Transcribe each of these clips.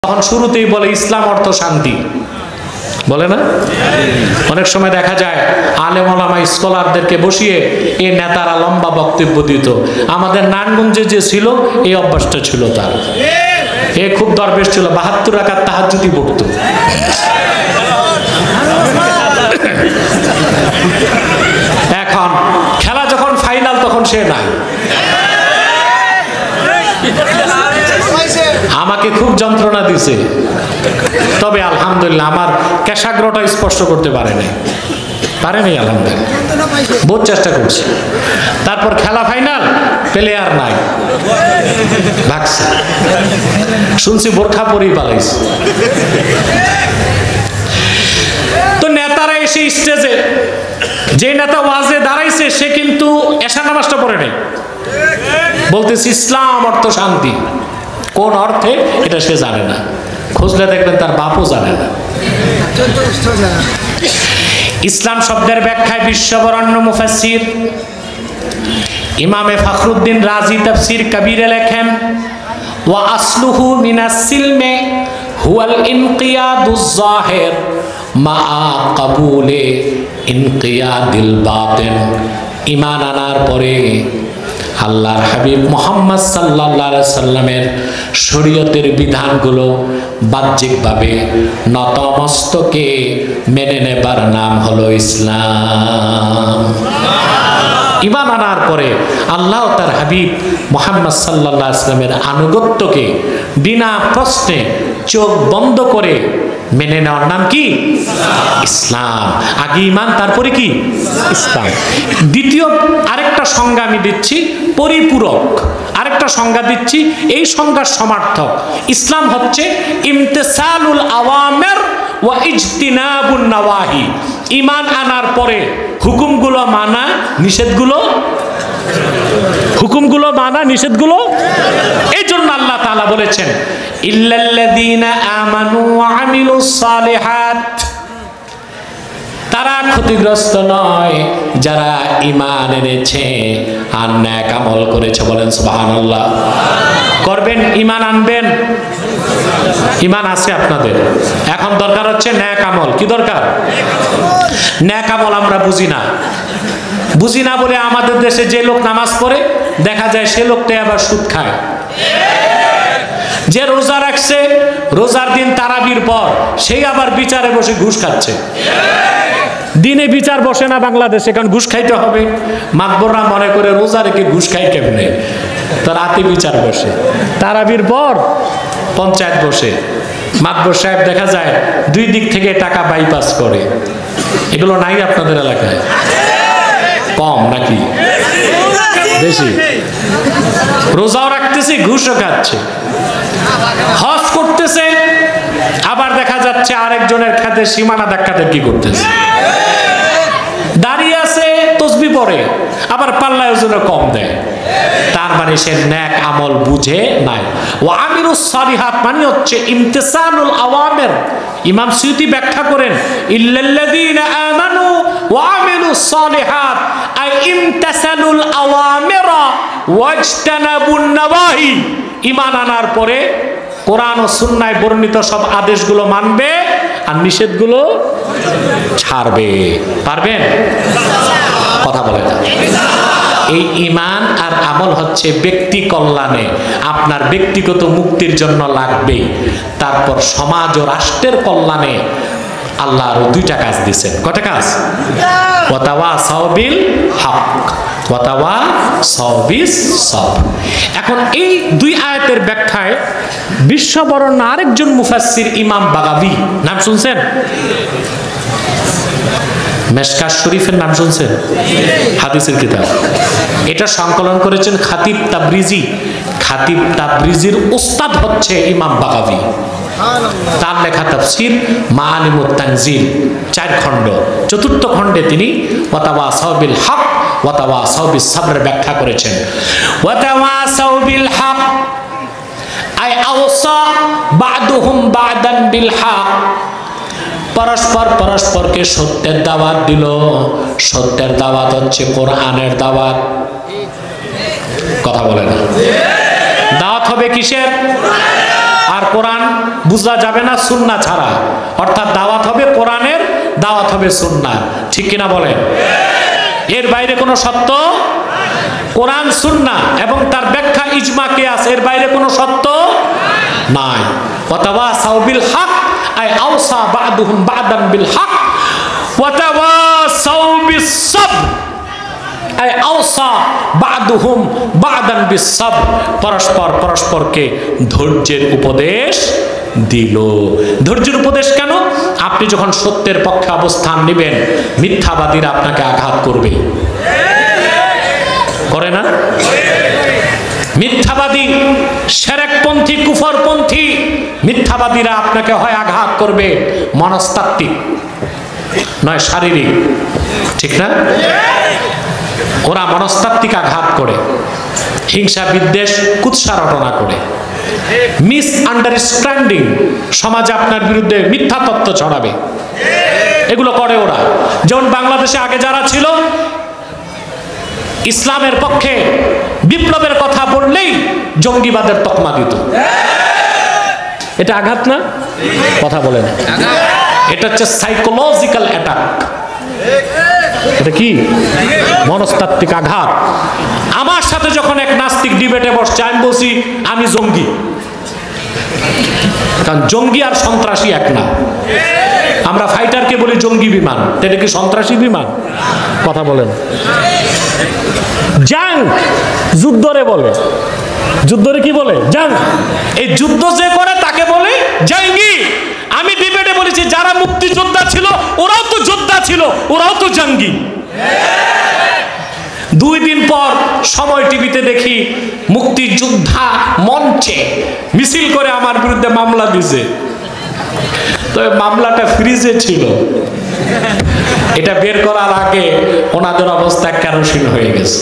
তখন শুরুতেই বলে ইসলাম অর্থ শান্তি, বলে না? অনেক সময় দেখা যায় আলেম ওলামা স্কলারদেরকে বসিয়ে এই নেতারা লম্বা বক্তব্য দিত। আমাদের নারায়ণগঞ্জে যে ছিল এই অভ্যাসটা ছিল তার। এ খুব দরবেশ ছিল, 72 রাকাত তাহাজ্জুদি পড়তো। এখন খেলা যখন ফাইনাল তখন সে নাই। আমাকে খুব যন্ত্রণা দিছে, তবে আলহামদুলিল্লাহ আমার কেশাগ্রটা স্পর্শ করতে পারেনি আলহামদুলিল্লাহ, বহুত চেষ্টা করছি। তারপর খেলা ফাইনাল, প্লেয়ার নাই, ভাগছে। শুনছি বোরখা পরেই পালাইছে। তো নেতারা এসে স্টেজে, যে নেতা ওয়াজে দাঁড়াইছে সে কিন্তু এশা নামাজটা পড়ে নাই। বলতেছে ইসলাম অর্থ শান্তি, কোন অর্থে এটা সে জানে না, খুঁজলে দেখবেন তার বাপও জানে না। ইসলাম শব্দের ব্যাখ্যায় বিশ্ববরেণ্য মুফাসসির ইমামে ফখরুদ্দিন রাজি তাফসীর কবীরে লেখেন, ওয়া আসলুহু মিনাস সিলমে হুয়াল ইনকিয়াদুজ যাহির মা কাবুলে ইনকিয়াদিল বাতিন। ঈমান আনার পরে আল্লাহর হাবিব মুহাম্মদ সাল্লাল্লাহু আলাইহি সাল্লামের শরীয়তের বিধানগুলো বাহ্যিকভাবে নতমস্তকে মেনে নেবার নাম হলো ইসলাম। ঈমান আনার পরে আল্লাহ তার হাবিব মুহাম্মদ সাল্লাল্লাহু আলাইহি সাল্লামের আনুগত্যকে বিনা প্রশ্নে চোখ বন্ধ করে মেনে নেওয়ার নাম কি? ইসলাম। আগে ঈমান, তারপরে কি? ইসলাম। দ্বিতীয় আরেকটা সংজ্ঞা আমি দিচ্ছি, পরিপূরক আরেকটা সংজ্ঞা দিচ্ছি, এই সংজ্ঞার সমার্থক। ইসলাম হচ্ছে ইমতিসালুল আওয়ামির ওয়া ইজতিনাবুন নাওয়াহি। ঈমান আনার পরে হুকুমগুলো মানা, নিষেধগুলো এই জন্য আল্লাহ তাআলা বলেছেন ইল্লাল্লাযীনা আমানু ওয়া আমিলুস সালিহাত। তারা ক্ষতিগ্রস্ত নয় যারা ঈমান এনেছে আর নেক আমল করেছে। বলেন সুবহানাল্লাহ। করবেন, ঈমান আনবেন। ঈমান আছে আপনাদের, এখন দরকার হচ্ছে নেক আমল। কি দরকার? নেক আমল আমরা বুঝি না বলে আমাদের দেশে যে লোক নামাজ পড়ে দেখা যায় সে লোকটাই আবার সুদ খায়। যে রোজা রাখছে রোজার দিন তারাবির পর সেই আবার বিচারে বসে ঘুষ খাচ্ছে। দিনে বিচার বসে না বাংলাদেশে, কারণ ঘুষ খাইতে হবে। মাতবররা মনে করে রোজা রেখে ঘুষ খাই কেমনে, তো রাতে বিচার বসে, তারাবির পর পঞ্চায়েত বসে। মাতবর সাহেব দেখা যায় 2 দিক থেকে টাকা বাইপাস করে। এগুলো নাই আপনাদের এলাকায়? কম নাকি বেশি? রোজাও রাখতেছে, ঘুষও খাচ্ছে, হজ করতেছে, আবার দেখা যাচ্ছে আরেকজনের খাতে সীমানা ধাক্কাধাক্কি করতেছে। দাঁড়িয়ে আছে, তসবিহ পড়ে, আবার পাল্লায় ওজনে কম দেয়। তার মানে সে নেক আমল বুঝে নাই। ওয়া আমিলুস সালিহাত মানে হচ্ছে ইমতিসালুল আওয়ামির। ইমাম সুয়ুতি ব্যাখ্যা করেন ইল্লাল্লাযীনা আমানু ওয়া আমিলুস সালিহাত আই ইমতাসালুল আওয়ামিরা ওয়াজতানাবুন নাওয়াহি। ঈমান আনার পরে কোরআন ও সুন্নায় বর্ণিত সব আদেশগুলো মানবে আর নিষেধগুলো ছাড়বে। পারবেন? কথা বলে না। এই ঈমান আর আমল হচ্ছে ব্যক্তি কল্যাণে, আপনার ব্যক্তিগত মুক্তির জন্য লাগবেই। তারপর সমাজ ও রাষ্ট্রের কল্যাণে আল্লাহ আরো 2টা কাজ দিয়েছেন। কয়টা কাজ? ওয়াতাওয়াসাউ বিল হক, ওয়াতাওয়াসাউ বিস সবর। এখন এই 2 আয়াতের ব্যাখ্যায় বিশ্ববরেণ্য আরেকজন মুফাসসির ইমাম বাগাবী, নাম শুনছেন? মেশকাত শরীফের নাম শুনছেন? হাদিসের কিতাব। এটা সংকলন করেছেন খাতিব তাবরিজি। খাতিব তাবরিজির উস্তাদ হচ্ছে ইমাম বাগাবী। তার লেখা তাফসীর মাআলিমুত তানজিল 4 খণ্ড। 4র্থ খণ্ডে তিনি ওয়াতাওয়াসাউ বিল হক ওয়াতাওয়াসাউ বিস সবর ব্যাখ্যা করেছেন। ওয়াতাওয়াসাউ বিল হক আই আওসা বা'দুহুম বা'দান বিল হক। পরস্পরকে সত্যের দাওয়াত দিল। সত্যের দাওয়াত হচ্ছে কোরআনের দাওয়াত। কথা বলে না? দাওয়াত হবে কিসের? আর কোরআন বুঝা যাবে না সুন্নাহ ছাড়া। অর্থাৎ দাওয়াত হবে কোরআনের, দাওয়াত হবে সুন্নাহ। ঠিক কিনা বলেন? এর বাইরে কোনো সত্য, কোরআন সুন্নাহ এবং তার ব্যাখ্যা ইজমা কিয়াস, এর বাইরে কোনো সত্য নাই। ওয়াতাওয়াসাউ বিল হক আই আওসা বা'দুহুম বা'দান বিল হক ওয়াতাওয়াসাউ বিস সাবর আই আওসা বা'দুহুম বা'দান বিস সাবর। পরস্পর পরস্পরকে ধৈর্যের উপদেশ দিল। ধৈর্যের উপদেশ কেন? আপনি যখন সত্যের পক্ষে অবস্থান নেবেন, মিথ্যাবাদীরা আপনাকে আঘাত করবে, করে না? মিথ্যাবাদী, শিরকপন্থী, কুফরপন্থী মিথ্যাবাদীরা আপনাকে হয় আঘাত করবে মনস্তাত্ত্বিক, নয় শারীরিক। ঠিক না? ওরা মনস্তাত্ত্বিক আঘাত করে, হিংসা বিদ্বেষ কুৎসা রটনা করে, মিস আন্ডারস্ট্যান্ডিং, সমাজে আপনার বিরুদ্ধে মিথ্যা তথ্য ছড়াবে, এগুলো করে ওরা। যেমন বাংলাদেশে আগে যারা ছিল, ইসলামের পক্ষে বিপ্লবের কথা বললেই জঙ্গিবাদের তকমা দিত। এটা আঘাত না? কথা বলেন। এটা হচ্ছে সাইকোলজিক্যাল অ্যাটাক। এটা কি? মনস্তাত্ত্বিক আঘাত। আমার সাথে যখন এক নাস্তিক ডিবেটে বসছে, আমি বলছি আমি জঙ্গি, কারণ জঙ্গি আর সন্ত্রাসী এক না। আমরা ফাইটারকে বলি জঙ্গি বিমান, এটা কি সন্ত্রাসী বিমান? কথা বলেন। জাং যুদ্ধরে বলে, যুদ্ধরে কি বলে? জাং। এই যুদ্ধ যে করে তাকে বলে জঙ্গি। আমি ডিবেটে বলেছি যারা মুক্তিযোদ্ধা ছিল ওরাও তো যোদ্ধা ছিল, ওরাও তো জঙ্গি। 2 দিন পর সময় টিভিতে দেখি মুক্তিযোদ্ধা মঞ্চে মিছিল করে আমার বিরুদ্ধে মামলা দিয়েছে। তো মামলাটা ফ্রিজে ছিল, এটা বের করার আগে ওনাদের অবস্থা কেরোসিন হয়ে গেছে।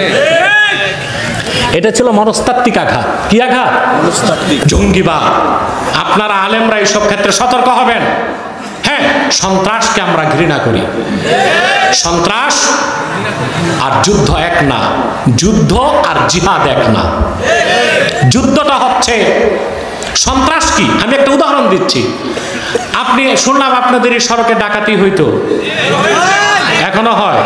এটা ছিল মনস্তাত্ত্বিক আঘাত। কি আঘাত? জঙ্গিবাদ। আপনারা আলেমরা এইসব ক্ষেত্রে সতর্ক হবেন। হ্যাঁ, সন্ত্রাসকে আমরা ঘৃণা করি। সন্ত্রাস আর যুদ্ধ এক না, যুদ্ধ আর জিহাদ এক না। যুদ্ধটা হচ্ছে, সন্ত্রাস কি? আমি একটা উদাহরণ দিচ্ছি। আপনি শুনলাম আপনাদের এই সড়কে ডাকাতি হইতো, এখনো হয়।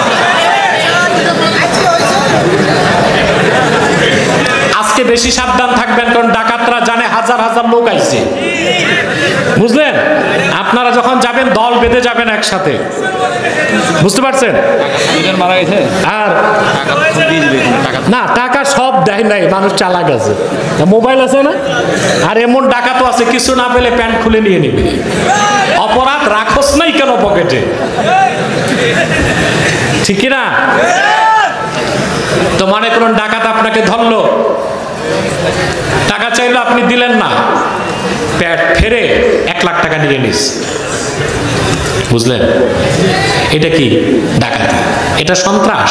আজকে বেশি সাবধান থাকবেন, কারণ ডাকাতরা জানে হাজার হাজার লোক আইছে, বুঝলেন? আপনারা যখন যাবেন দল বেঁধে যাবেন একসাথে, বুঝতে পারছেন? আর না, টাকা সব দেয় নাই, মানুষ চালাক আছে, মোবাইল আছে না, আর এমন ডাকাতও আছে কিছু না পেলে প্যান্ট খুলে নিয়ে নিবে। অপরাধ রাখোস নাই কেন পকেটে? ঠিক না? তো মনে করুন ডাকাত আপনাকে ধরলো, টাকা চাইলো, আপনি দিলেন না, প্যাট ফেরে 1 লাখ টাকা নিয়ে নিস, বুঝলেন? এটা কি? ডাকাতি। এটা সন্ত্রাস।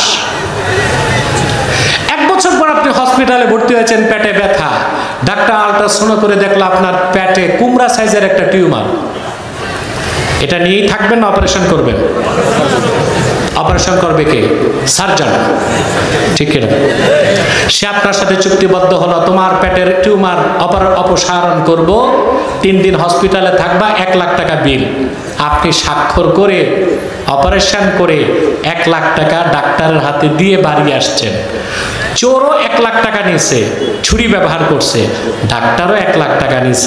1 বছর পর আপনি হসপিটালে ভর্তি হয়েছেন, পেটে ব্যথা, ডাক্তার আল্ট্রাসাউন্ড করে দেখলো আপনার পেটে কুমড়া সাইজের একটা টিউমার। এটা নিয়েই থাকবেন না অপারেশন করবেন? অপারেশন করবে কে? সার্জন। ঠিক না? সে আপনার সাথে চুক্তিবদ্ধ হলো, তোমার পেটের টিউমার অপসারণ করব, 3 দিন হসপিটালে থাকবা, 1 লাখ টাকা বিল। আপনি স্বাক্ষর করে অপারেশন করে 1 লাখ টাকা ডাক্তারের হাতে দিয়ে বাড়ি আসছেন। চোরও 1 লাখ টাকা নিছে, ছুরি ব্যবহার করছে, ডাক্তারও 1 লাখ টাকা নিছে,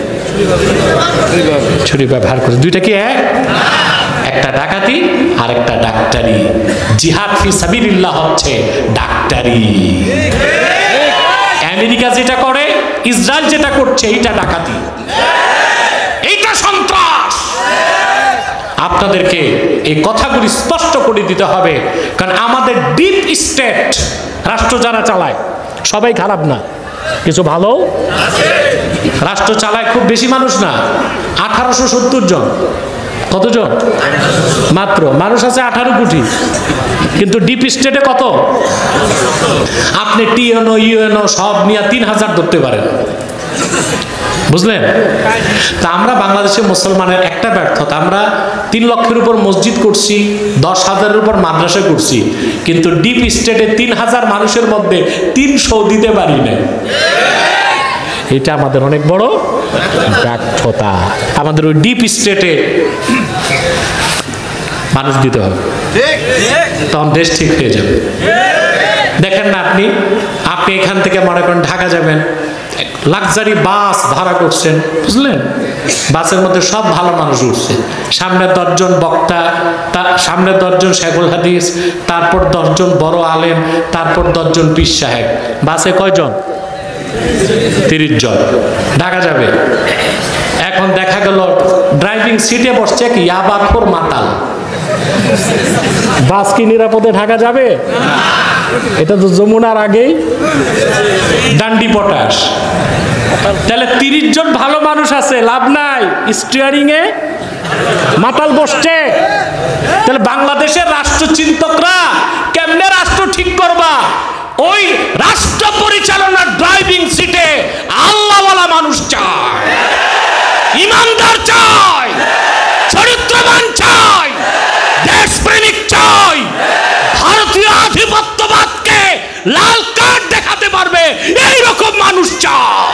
ছুরি ব্যবহার করছে। দুইটা কি এক? একটা ডাকাতি আর একটা ডাক্তারি। জিহাদ ফি সাবিলিল্লাহ হচ্ছে ডাক্তারি। আমেরিকা যেটা করে, ইসরায়েল যেটা করছে, এইটা ডাকাতি, এইটা সন্ত্রাস। আপনাদেরকে এই কথাগুলি স্পষ্ট করে দিতে হবে, কারণ আমাদের ডিপ স্টেট রাষ্ট্র যারা চালায় সবাই খারাপ না, কিছু ভালো রাষ্ট্র চালায়। খুব বেশি মানুষ না, 1870 জন। কতজন? মাত্র। মানুষ আছে 18 কোটি, কিন্তু ডিপ স্টেটে কত? আপনি টিএনও ইউএনও সব নিয়ে 3000 ধরতে পারেন, বুঝলেন? তা আমরা বাংলাদেশে মুসলমানের একটা ব্যর্থতা, আমরা 3 লক্ষের উপর মসজিদ করছি, 10,000-এর উপর মাদ্রাসা করছি, কিন্তু ডিপ স্টেটে 3000 মানুষের মধ্যে 300 দিতে পারি না। এটা আমাদের অনেক বড় ব্যর্থতা। আমাদের ওই ডিপ স্টেটে মানুষ দিতে হবে, তখন দেশ ঠিক হয়ে যাবে। দেখেন না আপনি এখান থেকে মনে করেন ঢাকা যাবেন, লাক্সারি বাস ভাড়া করছেন, বুঝলেন? বাসের মধ্যে সব ভালো মানুষ উঠছে, সামনে 10 জন বক্তা, তার সামনে 10 জন শেখুল হাদিস, তারপর 10 জন বড় আলেম, তারপর 10 জন পীর সাহেব। বাসে কয়জন? 30 জন। ঢাকা যাবে। এখন দেখা গেল ড্রাইভিং সিটে বসছে কি ইয়াবাখোর মাতাল। বাস কি নিরাপদে ঢাকা যাবে? এটা তো যমুনার আগেই ডান্ডি পটাশ। তাহলে 30 জন ভালো মানুষ আছে, লাভ নাই, স্টিয়ারিং এ মাতাল বসছে। তাহলে বাংলাদেশের রাষ্ট্রচিন্তকরা কেমনে রাষ্ট্র ঠিক করবা? ওই রাষ্ট্র পরিচালনার ড্রাইভিং সিটে আল্লাহওয়ালা মানুষ চায়, ইমানদার চায়, চরিত্রবান চায়, দেশপ্রেমিক চায়, ভারতীয় আধিপত্যবাদকে লাল কার্ড দেখাতে পারবে এইরকম মানুষ চায়।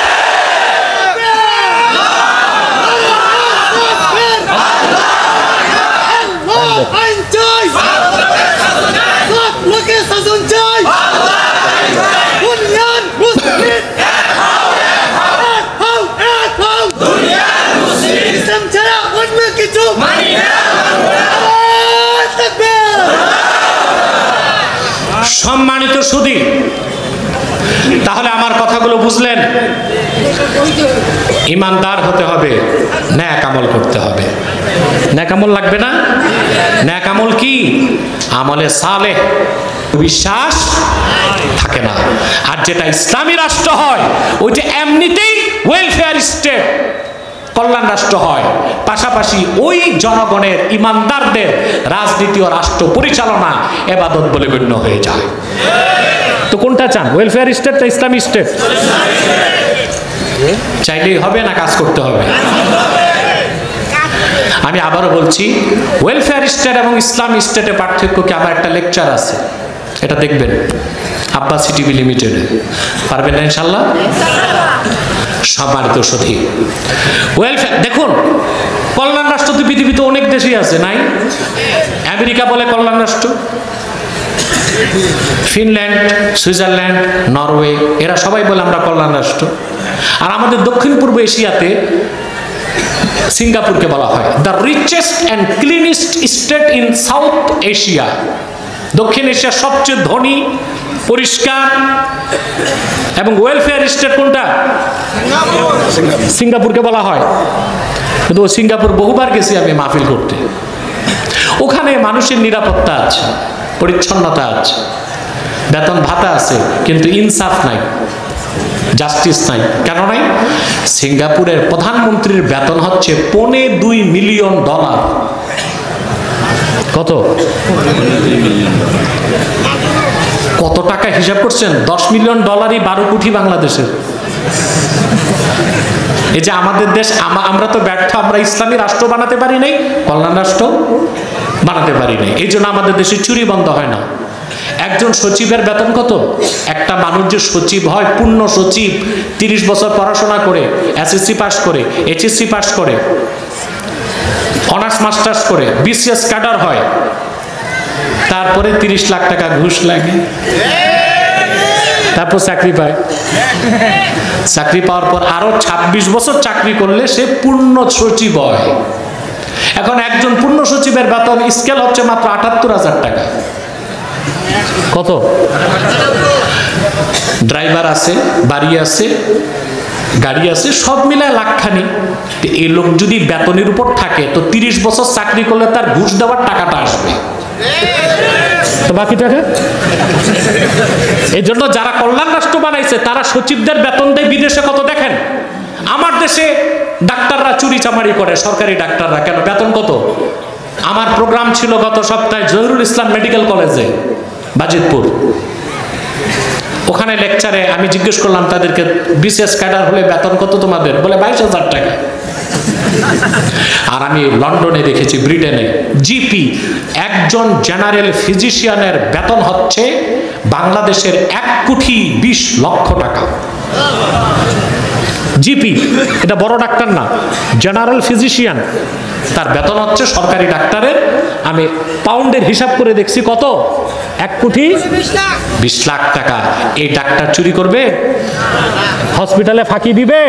সম্মানিত সুধী, তাহলে আমার কথাগুলো বুঝলেন? ইমানদার হতে হবে, ন্যাক আমল করতে হবে। ন্যাক আমল লাগবে না? ন্যাক আমল কি? আমলে সালেহ, বিশ্বাস থাকে না। আর যেটা ইসলামী রাষ্ট্র হয় ওইটা এমনিতেই ওয়েলফেয়ার স্টেট, কল্যাণ রাষ্ট্র হয়, পাশাপাশি ওই জনগণের ইমানদারদের রাজনীতি ও রাষ্ট্র পরিচালনা ইবাদত বলে গণ্য হয়ে যায়। তো কোনটা চান, ওয়েলফেয়ার স্টেট না ইসলামী স্টেট? চাইলেই হবে না কাজ করতে হবে? আমি আবারও বলছি, ওয়েলফেয়ার স্টেট এবং ইসলামী স্টেটের পার্থক্য কি? আমার একটা লেকচার আছে, এটা দেখবেন আব্বাসী টিভি লিমিটেডে। পারবেন না ইনশাল্লাহ? সম্মানিত সুধী, ওয়েলফেয়ার দেখুন, কল্যাণ রাষ্ট্র তো পৃথিবীতে অনেক দেশেই আছে, নাই? আমেরিকা বলে কল্যাণ রাষ্ট্র, ফিনল্যান্ড, সুইজারল্যান্ড, নরওয়ে, এরা সবাই বলে আমরা কল্যাণ রাষ্ট্র। আর আমাদের দক্ষিণ পূর্ব এশিয়াতে সিঙ্গাপুরকে বলা হয় the richest and cleanest state in south Asia. দক্ষিণ এশিয়ার সবচেয়ে ধনী, পরিষ্কার এবং ওয়েলফেয়ার স্টেট কোনটা? সিঙ্গাপুরকে বলা হয়। কিন্তু সিঙ্গাপুর বহুবার গেছি আমি মাহফিল করতে। ওখানে মানুষের নিরাপত্তা আছে, পরিচ্ছন্নতা আছে, বেতন ভাতা আছে, কিন্তু ইনসাফ নাই, জাস্টিস নাই। কেন নাই? সিঙ্গাপুরের প্রধানমন্ত্রীর বেতন হচ্ছে $2.25 মিলিয়ন। কত? কত টাকা হিসাব করছেন? $10 মিলিয়ন 12 কোটি বাংলাদেশের। এই যে আমাদের দেশ, আমরা তো ব্যর্থ, আমরা ইসলামী রাষ্ট্র বানাতে পারি নাই, কল্যাণ রাষ্ট্র বানাতে পারি নাই। এই জন্য আমাদের দেশে চুরি বন্ধ হয় না। একজন সচিবের বেতন কত? একটা মানুষ যে সচিব হয়, পূর্ণ সচিব, 30 বছর পড়াশোনা করে, এসএসসি পাস করে, এইচএসসি পাস করে, অনার্স মাস্টার্স করে, বিসিএস ক্যাডার হয়, তারপরে 30 লাখ টাকা ঘুষ লাগে, তারপর চাকরি পায়। চাকরি পাওয়ার পর আরো 26 বছর চাকরি করলে সে পূর্ণ সচিব হয়। এখন একজন পূর্ণ সচিবের বেতন স্কেল হচ্ছে মাত্র 78,000 টাকা। কত? ড্রাইভার আছে, বাড়ি আছে, গাড়ি আছে, সব মিলায় লাখখানি। এই লোক যদি বেতনের উপর থাকে তো 30 বছর চাকরি করলে তার ঘুষ দেওয়ার টাকাটা আসবে, তো বাকি টাকা। এই জন্য যারা কল্যাণ রাষ্ট্র বানাইছে তারা সচিবদের বেতন দেয় বিদেশে কত দেখেন। আমার দেশে ডাক্তাররা চুরি চামারি করে, সরকারি ডাক্তাররা। কেন? বেতন কত? আমার প্রোগ্রাম ছিল গত সপ্তাহে জহিরুল ইসলাম মেডিকেল কলেজে, বাজিতপুর। ওখানে লেকচারে আমি জিজ্ঞেস করলাম তাদেরকে, বিসিএস ক্যাডার হলে বেতন কত তোমাদের? বলে 22,000 টাকা। আর আমি লন্ডনে দেখেছি, ব্রিটেনে জিপি, একজন জেনারেল ফিজিশিয়ানের বেতন হচ্ছে বাংলাদেশের 1,20,00,000 টাকা। জিপি, এটা বড় ডাক্তার না, জেনারেল ফিজিশিয়ান, তার বেতন হচ্ছে সরকারি ডাক্তারের, আমি পাউন্ডের হিসাব করে দেখছি কত, 1,20,00,000 টাকা। এই ডাক্তার চুরি করবে? হসপিটালে ফাঁকি দিবে?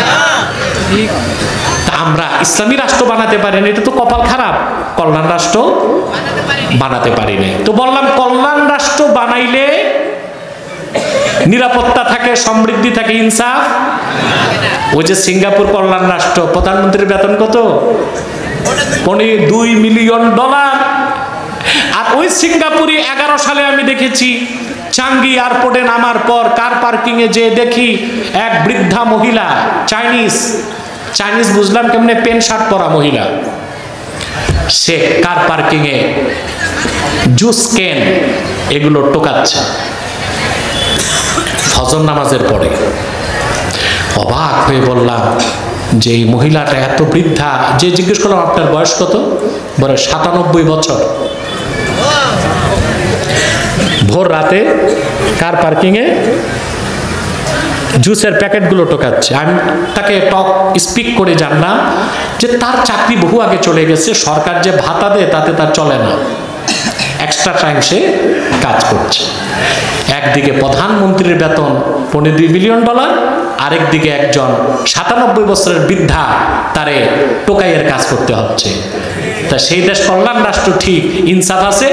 আমরা ইসলামী রাষ্ট্র বানাতে পারিনি, এটা তো কপাল খারাপ। কল্যাণ রাষ্ট্র বানাতে পারিনি। তো বললাম কল্যাণ রাষ্ট্র বানাইলে নিরাপত্তা থাকে, সমৃদ্ধি থাকে, ইনসাফ। ওই যে সিঙ্গাপুর কল্যাণ রাষ্ট্র, প্রধানমন্ত্রীর বেতন কত? $2 মিলিয়ন। আর ওই সিঙ্গাপুরে 11 সালে আমি দেখেছি, চাঙ্গি এয়ারপোর্টে নামার পর কার পার্কিং এ যে দেখি এক বৃদ্ধা মহিলা, চাইনিজ বুঝলাম কেমনে, প্যান্ট শার্ট পরা মহিলা, সে কার পার্কিং এ জুস ক্যান এগুলো টোকাচ্ছে ফজর নামাজের পরে। অবাক হয়ে বললাম যে এই মহিলাটা এত বৃদ্ধা, যে জিজ্ঞেস করলাম আপনার বয়স কত, বলে 97 বছর। ভোর রাতে কার পার্কিং এ জুসের প্যাকেটগুলো টোকাচ্ছে। আমি তাকে স্পিক করে জানলাম যে তার চাকরি বহু আগে চলে গেছে, সরকার যে ভাতা দেয় তাতে তার চলে না, এক্সট্রা টাইম সে কাজ করছে। একদিকে প্রধানমন্ত্রীর বেতন $2 মিলিয়ন, আরেকদিকে একজন 97 বছরের বৃদ্ধা তারে টোকাইয়ের কাজ করতে হচ্ছে। তা সেই দেশ কল্যাণ রাষ্ট্র ঠিক, ইনসাফ আছে?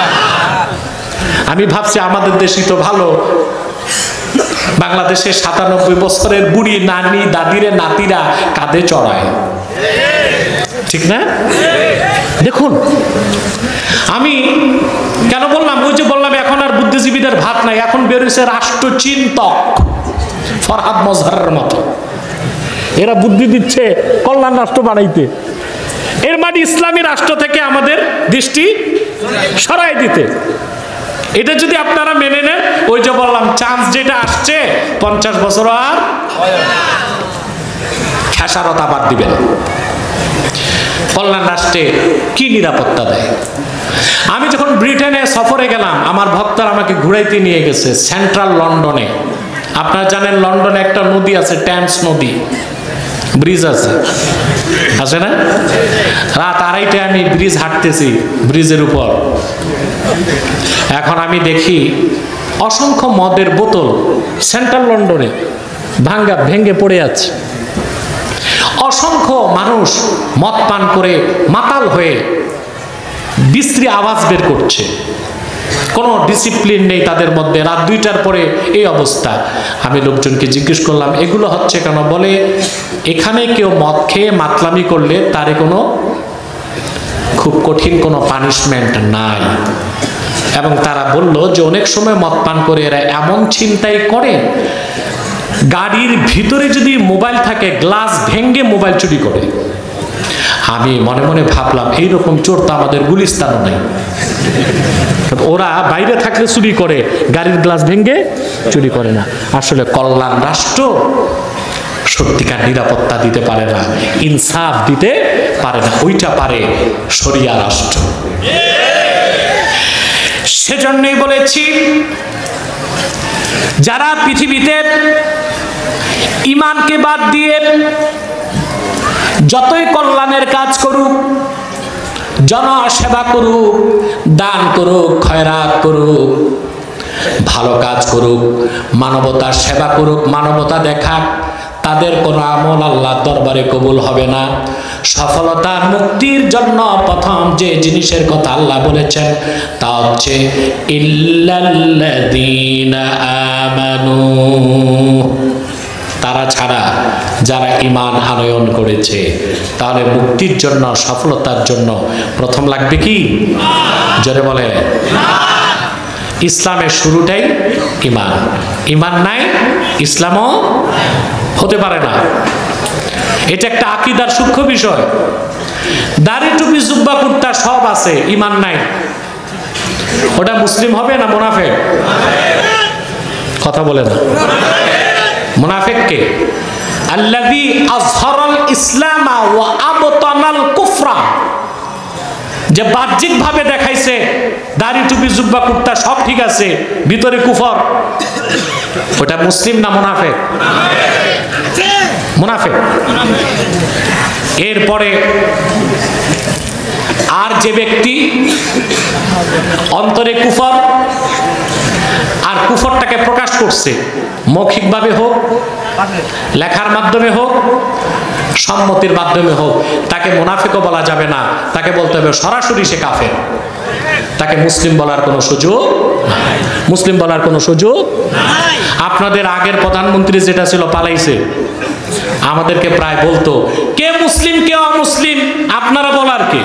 আমি ভাবছি আমাদের দেশই তো ভালো, বাংলাদেশে 97 বছরের বুড়ি নানি দাদিরে নাতিরা কাঁধে চড়ায়, ঠিক না? দেখুন আমি কেন বললাম, ওই যে বললাম এখন আর বুদ্ধিজীবীদের ভাত নাই, এখন বেরোছে রাষ্ট্রচিন্তক ফরহাদ মজহারের মতো, এরা বুদ্ধি দিচ্ছে কল্যাণ রাষ্ট্র বানাইতে। এর মানে ইসলামী রাষ্ট্র থেকে আমাদের দৃষ্টি সরাই দিতে। এটা যদি আপনারা মেনে নেন, ওই যে বললাম চান্স যেটা আসছে 50 বছর আর খেসারত আবার দিবেন। কল্যাণ রাষ্ট্রে কি নিরাপত্তা দেয়? আমি যখন ব্রিটেনে সফরে গেলাম, আমার ভক্তরা আমাকে ঘুরাইতে নিয়ে গেছে সেন্ট্রাল লন্ডনে। আপনারা জানেন লন্ডনে একটা নদী আছে, টেমস নদী, ব্রিজ আছে, আছে না? রাত 2:30টায় আমি ব্রিজ হাঁটতেছি, ব্রিজের উপর। এখন আমি দেখি অসংখ্য মদের বোতল সেন্ট্রাল লন্ডনে ভেঙে পড়ে আছে। অসংখ্য মানুষ মদ পান করে মাতাল হয়ে বিশ্রী আওয়াজ বের করছে, কোনো ডিসিপ্লিন নেই তাদের মধ্যে। রাত 2টার পরে এই অবস্থা। আমি লোকজনকে জিজ্ঞেস করলাম এগুলো হচ্ছে কেন? বলে এখানে কেউ মদ খেয়ে মাতলামি করলে তারে কোনো খুব কঠিন কোনো পানিশমেন্ট নাই। এবং তারা বলল যে অনেক সময় মদ পান করে এরা এমন ছিনতাই করে, গাড়ির ভিতরে যদি মোবাইল থাকে গ্লাস ভেঙে মোবাইল চুরি করে। আমি মনে মনে ভাবলাম এইরকম চোর তো আমাদের গুলিস্তানও নাই। ওরা বাইরে থাকলে চুরি করে, গাড়ির গ্লাস ভেঙে চুরি করে না। আসলে কল্যাণ রাষ্ট্র সত্যিকার নিরাপত্তা দিতে পারে না, ইনসাফ দিতে পারে না, ওইটা পারে শরিয়া রাষ্ট্র। সেজন্যই বলেছি যারা পৃথিবীতে ঈমানকে বাদ দিয়ে যতই কল্যাণের কাজ করুক, জনসেবা করুক, দান করুক, খয়রাত করুক, ভালো কাজ করুক, মানবতার সেবা করুক, মানবতা দেখাক, তাদের কোনো আমল আল্লাহর দরবারে কবুল হবে না। সফলতার মুক্তির জন্য প্রথম যে জিনিসের কথা আল্লাহ বলেছেন তা হচ্ছে ইল্লাল্লাযীনা আমানু, তারা ছাড়া যারা ঈমান আনয়ন করেছে। তাহলে মুক্তির জন্য, সফলতার জন্য প্রথম লাগবে কি? জোরে বলে। ইসলামের শুরুটাই ঈমান। ঈমান নাই ইসলামও হতে পারে না। এটা একটা আকীদার সূক্ষ্ম বিষয়। দাড়ি টুপি জুব্বা কুর্তা সব আছে, ঈমান নাই, ওটা মুসলিম হবে না মুনাফিক? কথা বলে না। মুনাফিক কে? আল্লাযী আযহারাল ইসলামা ওয়া আবতানাল কুফরা, যে বাহ্যিক ভাবে দেখাইছে দাড়ি টুপি জুব্বা কুর্তা সব ঠিক আছে, ভিতরে কুফর। ওটা মুসলিম না মুনাফিক? মুনাফিক। এরপরে আর যে ব্যক্তি অন্তরে কুফর আর কুফরটাকে প্রকাশ করছে, মৌখিকভাবে হোক, লেখার মাধ্যমে হোক, সম্মতির মাধ্যমে হোক, তাকে মুনাফিকও বলা যাবে না, তাকে বলতে হবে সরাসরি সে কাফের। তাকে মুসলিম বলার কোনো সুযোগ নাই। মুসলিম বলার কোনো সুযোগ নাই। আপনাদের আগের প্রধানমন্ত্রী যেটা ছিল পালাইছে, আমাদেরকে প্রায় বলতো কে মুসলিম কে অমুসলিম আপনারা বলার কে?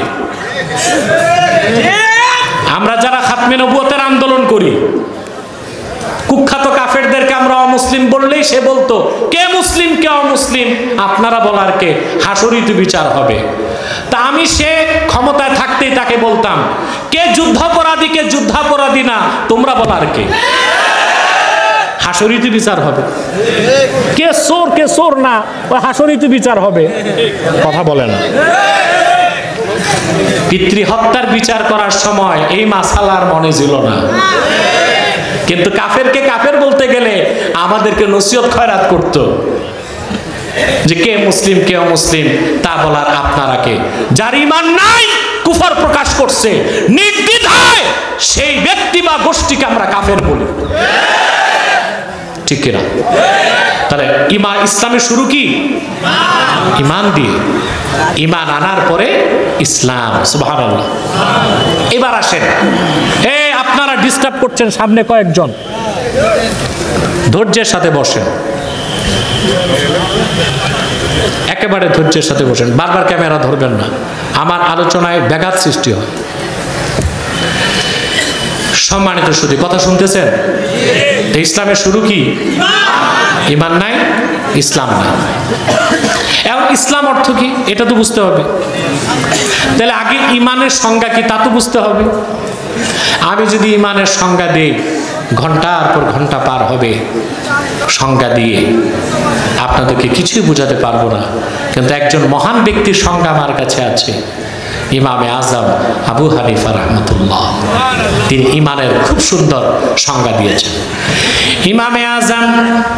আমরা যারা খাতমে নবুয়তের আন্দোলন করি, কুখ্যাত কাফেরদেরকে আমরা অমুসলিম বললেই সে বলতো কে মুসলিম কে অমুসলিম আপনারা বলার কে? হাসরিতে বিচার হবে। তা আমি সে ক্ষমতায় থাকতেই তাকে বলতাম কে যুদ্ধাপরাধী কে যুদ্ধাপরাধী না তোমরা বলার কে? হাসরিতে বিচার হবে। কে চোর না ওই হাসরিতে বিচার হবে। কথা বলে না। পিতৃহত্যার বিচার করার সময় এই মাসালার মনে ছিল না, কিন্তু কাফেরকে কাফের বলতে গেলে আমাদেরকে নসিহত খয়রাত করতো যে কে মুসলিম কে অমুসলিম তা বলার আপনারা কে? যার ঈমান নাই, কুফর প্রকাশ করছে, নির্দ্বিধায় সেই ব্যক্তি বা গোষ্ঠীকে আমরা কাফের বলি। ঠিক কিনা? তাহলে ইসলামের শুরু কি? ঈমান দিয়ে। ঈমান আনার পরে ইসলাম। সুবহানাল্লাহ। এবার আসেন, আপনারা ডিস্টার্ব করছেন সামনে কয়েকজন, ধৈর্যের সাথে বসেন, একেবারে ধৈর্যের সাথে বসেন, বারবার ক্যামেরা ধরবেন না, আমার আলোচনায় ব্যাঘাত সৃষ্টি হয়। সম্মানিত সুধী, কথা শুনতেছেন? ইসলামের শুরু কি? ঈমান নাই, ইসলাম নাই। এবং ইসলাম অর্থ কি এটা তো বুঝতে হবে। তাহলে আগে ঈমানের সংজ্ঞা কি তা তো বুঝতে হবে। আমি যদি ঈমানের সংজ্ঞা দেই, ঘন্টার পর ঘন্টা পার হবে সংজ্ঞা দিয়ে, আপনাদেরকে কিছুই বোঝাতে পারবো না। কিন্তু একজন মহান ব্যক্তির সংজ্ঞা আমার কাছে আছে, ইমামে আজম আবু হানিফা রাহমাতুল্লাহ। তিনি ঈমানের খুব সুন্দর সংজ্ঞা দিয়েছেন। ইমামে আজম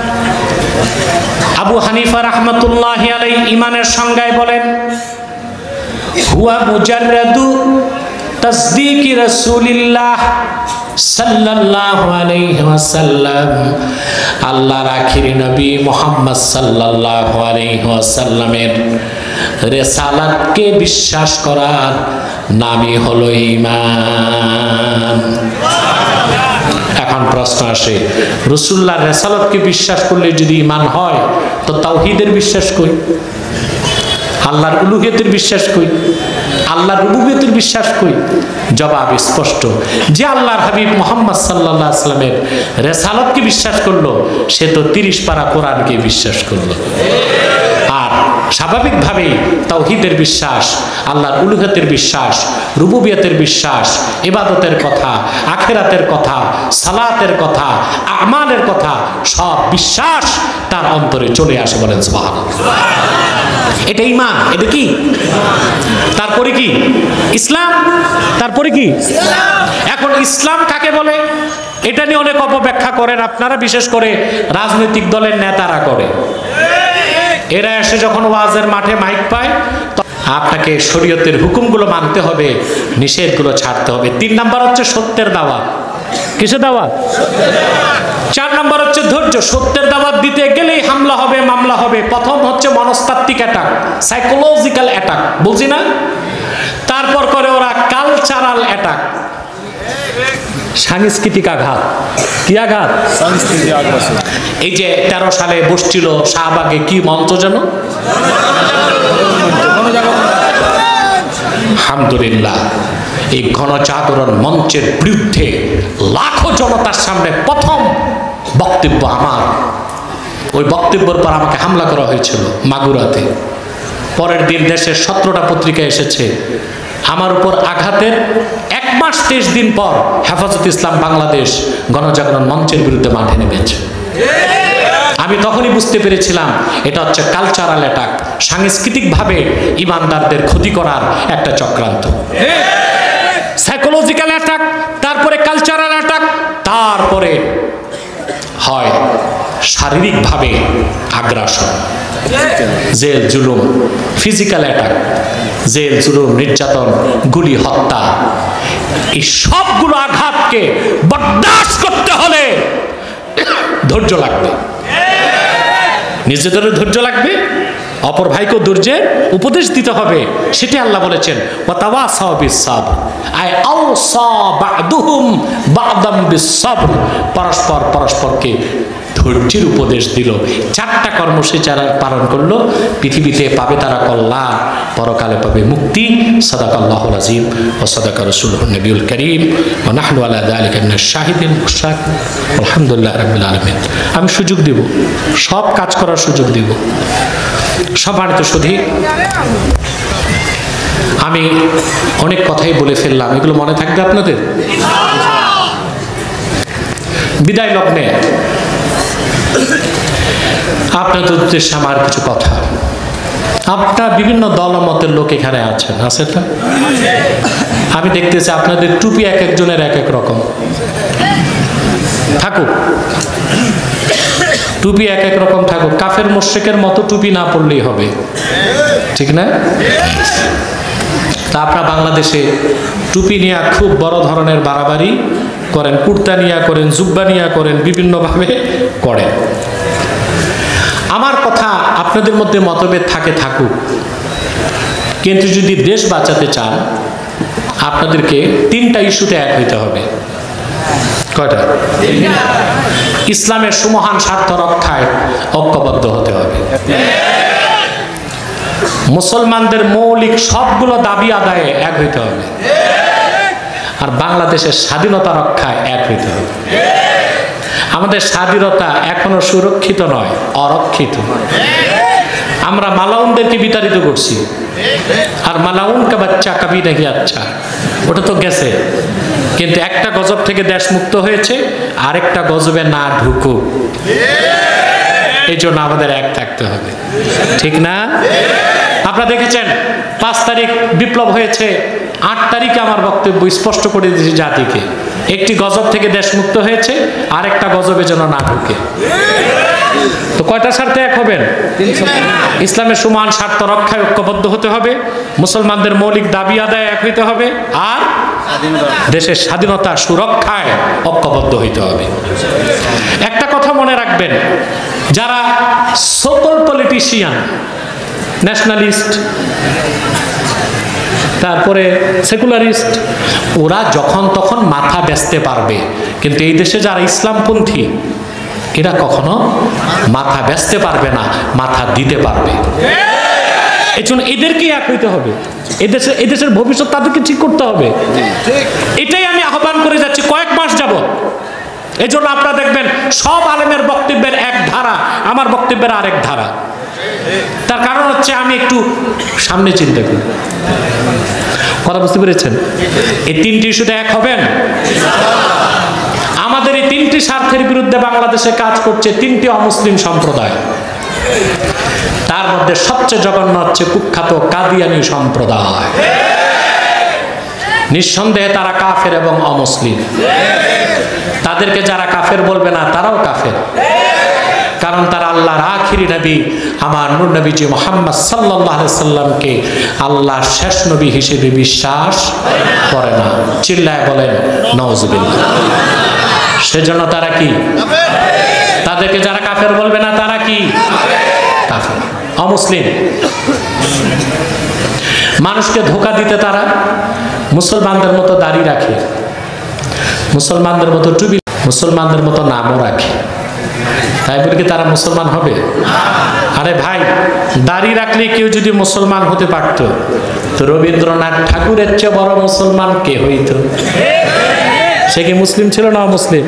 আবু হানিফা রাহমাতুল্লাহ আলাইহি ঈমানের সংজ্ঞায় বলেন, হুয়া মুজাররাদু তাসদীকি রাসূলিল্লাহ সাল্লাল্লাহু আলাইহি ওয়াসাল্লাম, আল্লাহর আখিরি নবী মুহাম্মদ সাল্লাল্লাহু আলাইহি ওয়াসাল্লামের রিসালাতকে বিশ্বাস করার নামই হলো ঈমান। এখন প্রশ্ন আসে, রাসূলুল্লাহর রিসালাতকে বিশ্বাস করলে যদি ঈমান হয়, তো তাওহীদের বিশ্বাস কই? আল্লাহর উলুহিয়তের বিশ্বাস কই? আল্লাহর রুবুবিয়তের বিশ্বাস কই? জবাব স্পষ্ট, যে আল্লাহর হাবিব মুহাম্মদ সাল্লাল্লাহু আলাইহি ওয়াসাল্লামের রিসালাতকে বিশ্বাস করলো, সে তো 30 পারা কোরআনকে বিশ্বাস করলো। আর স্বাভাবিকভাবেই তাওহীদের বিশ্বাস, আল্লাহর উলুহিয়তের বিশ্বাস, রুবুবিয়তের বিশ্বাস, ইবাদতের কথা, আখিরাতের কথা, সালাতের কথা, আমালের কথা, সব বিশ্বাস তার অন্তরে চলে আসে। বলেন সুবহানাল্লাহ। এটা ঈমান। এটা কি? তারপরে কি? ইসলাম। তারপরে কি? এখন ইসলাম কাকে বলে এটা নিয়ে অনেক অপব্যাখ্যা করেন আপনারা, বিশেষ করে রাজনৈতিক দলের নেতারা করে। এরা এসে যখন ওয়াজের মাঠে মাইক পায়, আপনাকে শরীয়তের হুকুমগুলো মানতে হবে, নিষেধগুলো ছাড়তে হবে। 3 নাম্বার হচ্ছে সত্যের দাওয়াত। কিসের দাওয়াত? 4 নাম্বার হচ্ছে ধৈর্য। সত্যের দাওয়াত দিতে গেলেই হামলা হবে, মামলা হবে। প্রথম হচ্ছে মনস্তাত্ত্বিক অ্যাটাক, সাইকোলজিক্যাল অ্যাটাক, বলছি না? তারপর করে ওরা কালচারাল অ্যাটাক, সাংস্কৃতিক আঘাত। কি আঘাত? সাংস্কৃতিক আঘাত। এই যে 13 সালে বসছিল শাহবাগে, কি মঞ্চ যেন, আলহামদুলিল্লাহ, এই গণজাগরণ মঞ্চের বিরুদ্ধে লাখো জনতার সামনে প্রথম বক্তব্য আমার। ওই বক্তব্যের পর আমাকে হামলা করা হয়েছিল মাগুরাতে। পরের দিন দেশের 17টা পত্রিকা এসেছে। আমার উপর আঘাতের 1 মাস 23 দিন পর হেফাজত ইসলাম বাংলাদেশ গণজাগরণ মঞ্চের বিরুদ্ধে মাঠে নেমেছে। আমি তখনই বুঝতে পেরেছিলাম এটা হচ্ছে কালচারাল অ্যাটাক, সাংস্কৃতিকভাবে ইমানদারদের ক্ষতি করার একটা চক্রান্ত। সাইকোলজিক্যাল অ্যাটাক, তারপরে কালচারাল অ্যাটাক, তারপরে হয় শারীরিকভাবে আগ্রাসন, জেল জুলুম, ফিজিক্যাল অ্যাটাক, জেল জুলুম, নির্যাতন, গুলি, হত্যা, এই সবগুলো আঘাতকে বরদাস্ত করতে হলে ধৈর্য লাগবে। নিজেদেরও ধৈর্য লাগবে, অপর ভাইকেও ধৈর্যের উপদেশ দিতে হবে। সেটা আল্লাহ বলেছেন, ওয়াতাওয়াসাউ বিস-সাবর, আই আওসা বা'দুহুম বা'দাম বিস-সাবর, পরস্পর পরস্পরকে ধৈর্যের উপদেশ দিল। 4টা কর্মসূচি পালন করলো, পৃথিবীতে পাবে তারা কল্যাণ, পরকালে পাবে মুক্তি। সাদাকাল্লাহুল আযীম ওয়া সাদাকা রাসূলুহুন নবিয়ুল কারীম ওয়া নাহনু আলা যালিকা মিনাশ শাহিদিন ওয়াশ শাকিরিন। আলহামদুলিল্লাহ রাব্বিল আলামিন। আমি সুযোগ দেব, সব কাজ করার সুযোগ দেব। সম্মানিত সুধী, আমি অনেক কথাই বলে ফেললাম, এগুলো মনে থাকবে আপনাদের? বিদায় লগ্নে আপনাদের উদ্দেশ্যে আমার কিছু কথা। আপনার বিভিন্ন দলমতের লোক এখানে আছেন, আছে না? আমি দেখতেছি আপনাদের টুপি এক একজনের এক এক রকম। থাকুক, টুপি এক এক রকম থাকুক, কাফের মুশরিকের মতো টুপি না পড়লেই হবে, ঠিক না? তা আপনারা বাংলাদেশে টুপি নিয়ে খুব বড় ধরনের বাড়াবাড়ি করেন, কুর্তা নিয়ে করেন, জুব্বা নিয়ে করেন, বিভিন্নভাবে করেন। আমার কথা, আপনাদের মধ্যে মতভেদ থাকে থাকুক, কিন্তু যদি দেশ বাঁচাতে চান আপনাদেরকে 3টা ইস্যুতে এক হইতে হবে। কয়টা? ইসলামের সুমহান স্বার্থ রক্ষায় ঐক্যবদ্ধ হতে হবে। মুসলমানদের মৌলিক সবগুলো দাবি আদায়ে এক হইতে হবে। আর বাংলাদেশের স্বাধীনতা রক্ষায় এক হইতে হবে। আমাদের স্বাধীনতা এখনো সুরক্ষিত নয়, অরক্ষিত। আমরা মালাউনদেরকে বিতাড়িত করছি, আর মালাউন কা বাচ্চা কবি নাহি আচ্ছা, ওটা তো গেছে। কিন্তু একটা গজব থেকে দেশ মুক্ত হয়েছে, আরেকটা গজবে না ঢুকুক, এই জন্য আমাদের এক থাকতে হবে, ঠিক না? আপনারা দেখেছেন 5 তারিখ বিপ্লব হয়েছে, 8 তারিখে আমার বক্তব্য স্পষ্ট করে দিয়েছি জাতিকে, একটি গজব থেকে দেশ মুক্ত হয়েছে, আরেকটা গজবে যেন না ঢুকে। তো কয়টা স্বার্থে এক হবেন? ইসলামের সমান স্বার্থ রক্ষায় ঐক্যবদ্ধ হতে হবে, মুসলমানদের মৌলিক দাবি আদায় এক হইতে হবে, আর দেশের স্বাধীনতা সুরক্ষায় ঐক্যবদ্ধ হইতে হবে। একটা কথা মনে রাখবেন, যারা সকল পলিটিশিয়ান, ন্যাশনালিস্ট, তারপরে সেকুলারিস্ট, ওরা যখন তখন মাথা বেচতে পারবে, কিন্তু এই দেশে যারা ইসলামপন্থী এরা কখনো মাথা বেচতে পারবে না, মাথা দিতে পারবে। এই জন্য এদেরকেই এক হইতে হবে, এদেশের ভবিষ্যৎ তাদেরকে ঠিক করতে হবে। এটাই আমি আহ্বান করে যাচ্ছি কয়েক মাস যাবত। এই জন্য আপনারা দেখবেন সব আলেমের বক্তব্যের এক ধারা, আমার বক্তব্যের আরেক ধারা। তার কারণ হচ্ছে আমি একটু সামনে চিন্তা করি। কথা বুঝতে পেরেছেন? এই 3টি ইস্যুতে এক হবেন। আমাদের এই 3টি স্বার্থের বিরুদ্ধে বাংলাদেশে কাজ করছে 3টি অমুসলিম সম্প্রদায়। তার মধ্যে সবচেয়ে জঘন্য হচ্ছে কুখ্যাত কাদিয়ানী সম্প্রদায়। নিঃসন্দেহে তারা কাফের এবং অমুসলিম। তাদেরকে যারা কাফের বলবে না, তারাও কাফের, কারণ তারা আল্লাহর আখিরি নবী আমার নূর নবীজি মুহাম্মদ সাল্লাল্লাহু আলাইহি সাল্লামকে আল্লাহর শেষ নবী হিসেবে বিশ্বাস করে না। চিল্লায় বলেন নাউজুবিল্লাহ। সেজন্য তারা কি? তাদেরকে যারা কাফের বলবে না, তারা কি? কাফের, অমুসলিম। মানুষকে ধোঁকা দিতে তারা মুসলমানদের মতো দাড়ি রাখে, মুসলমানদের মতো টুপি, মুসলমানদের মতো নামও রাখে। তাই বলে কি তারা মুসলমান হবে? আরে ভাই, দাড়ি রাখলে কেউ যদি মুসলমান হতে পারত, তো রবীন্দ্রনাথ ঠাকুরের চেয়ে বড় মুসলমান কে হইত? সে কি মুসলিম ছিল না অমুসলিম?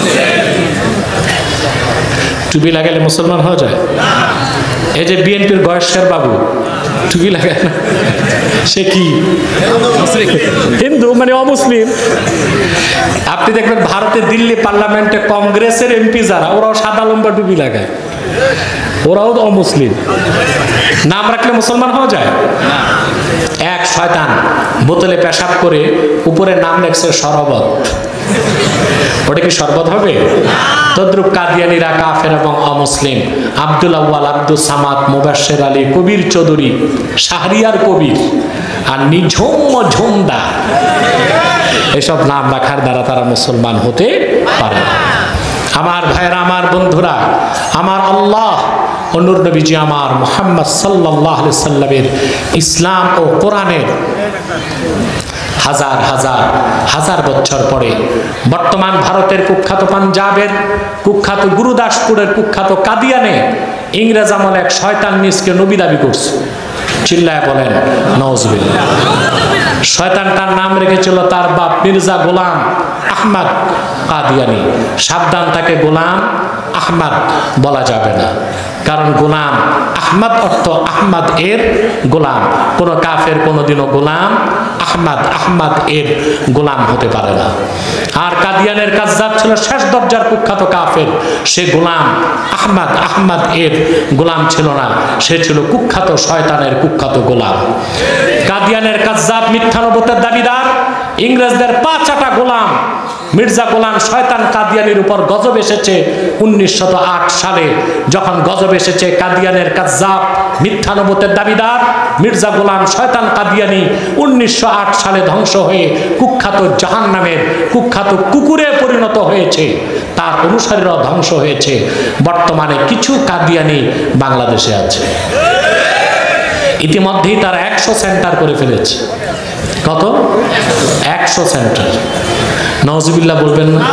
টুপি লাগালে মুসলমান হওয়া যায়? এই যে বিএনপির গয়েশ্বর বাবু টুপি লাগায় না, সে কি হিন্দু মানে অমুসলিম? আপনি দেখবেন ভারতে দিল্লি পার্লামেন্টে কংগ্রেসের এমপি যারা, ওরাও সাদা লম্বা টুপি লাগায়, ওরাও অমুসলিম। নাম রাখলে মুসলমান হওয়া যায়? শয়তান বোতলে পেশাব করে উপরে নাম লেখছে শরবত। ওটা কি শরবত হবে? তদ্রুপ কাদিয়ানীরা কাফের এবং অমুসলিম। আব্দুল আউয়াল, আব্দুল সামাদ, মুবাশশির আলী, কবির চৌধুরী, শাহরিয়ার কবির আর নিঝুম ঝুমদা, এসব নাম রাখার দ্বারা তারা মুসলমান হতে পারে না। আমার ভাইরা, আমার বন্ধুরা, আমার আল্লাহ ও নূর নবীজি আমার মুহাম্মদ সাল্লাল্লাহু আলাইহি সাল্লামের ইসলাম ও কোরআনের হাজার হাজার হাজার বছর পরে বর্তমান ভারতের কুখ্যাত পাঞ্জাবের কুখ্যাত গুরুদাসপুরের কুখ্যাত কাদিয়ানে ইংরেজ আমলে এক শয়তান নিজকে নবী দাবি করছে। চিল্লায় বলেন নাউজুবিল্লাহ। শয়তানটার নাম রেখেছিল তার বাপ মির্জা গোলাম আহমদ কাদিয়ানী। সাবধান, তাকে গোলাম আহমদ বলা যাবে না, কারণ গোলাম আহমদ অর্থ আহমদ এর গোলাম। কোন কাফের কোনোদিনও গোলাম আহমদ এর গোলাম হতে পারে না। আর কাদিয়ানের কাযযাব ছিল শেষ দরজার কুখ্যাত কাফের। সে গোলাম আহমদ এর গোলাম ছিল না, সে ছিল কুখ্যাত শয়তানের কুখ্যাত গোলাম। কাদিয়ানের কাযযাব মিথ্যা নবুয়তের দাবিদার, ইংরেজদের পা চাটা গোলাম মির্জা গোলাম শয়তান কাদিয়ানির উপর গজব এসেছে 1908 সালে। যখন গজব এসেছে, কাদিয়ানের কাযযাব মিথ্যা নবুয়তের দাবিদার মির্জা গোলাম শয়তান কাদিয়ানি 1908 সালে ধ্বংস হয়ে কুখ্যাত জাহান্নামের কুখ্যাত কুকুরে পরিণত হয়েছে। তার অনুসারীরাও ধ্বংস হয়েছে। বর্তমানে কিছু কাদিয়ানি বাংলাদেশে আছে। ইতিমধ্যেই তারা 100 সেন্টার করে ফেলেছে। কত? 100 সেন্টার। নাউজুবিল্লাহ বলবেন না?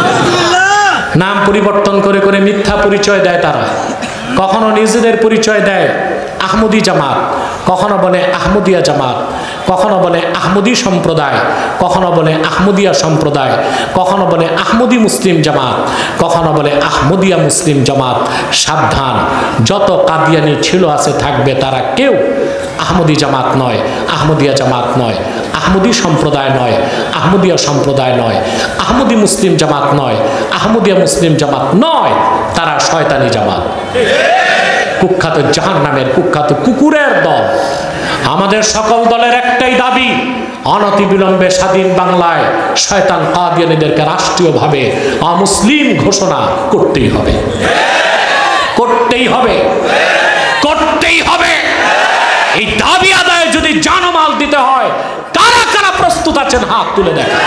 নাম পরিবর্তন করে করে মিথ্যা পরিচয় দেয় তারা। কখনো নিজেদের পরিচয় দেয় আহমদি জামাত, কখনো বলে আহমদিয়া জামাত, কখনো বলে আহমদি সম্প্রদায়, কখনো বলে আহমদিয়া সম্প্রদায়, কখনো বলে আহমদি মুসলিম জামাত, কখনো বলে আহমদিয়া মুসলিম জামাত। সাবধান, যত কাদিয়ানি ছিল আছে থাকবে, তারা কেউ আহমদি জামাত নয়, আহমদিয়া জামাত নয়, আহমদি সম্প্রদায় নয়, আহমদিয়া সম্প্রদায় নয়, আহমদি মুসলিম জামাত নয়, আহমদিয়া মুসলিম জামাত নয়। তারা শয়তানি জামাত, কুখ্যাত জাহান্নামের কুখ্যাত কুকুরের দল। আমাদের সকল দলের একটাই দাবি, অনতিবিলম্বে স্বাধীন বাংলায় শয়তান কাদিয়ানীদেরকে রাষ্ট্রীয়ভাবে অমুসলিম ঘোষণা করতেই হবে, করতেই হবে, করতেই হবে। এই দাবি আদায়ে যদি জানমাল দিতে হয়, কারা কারা প্রস্তুত আছেন হাত তুলে দেখেন।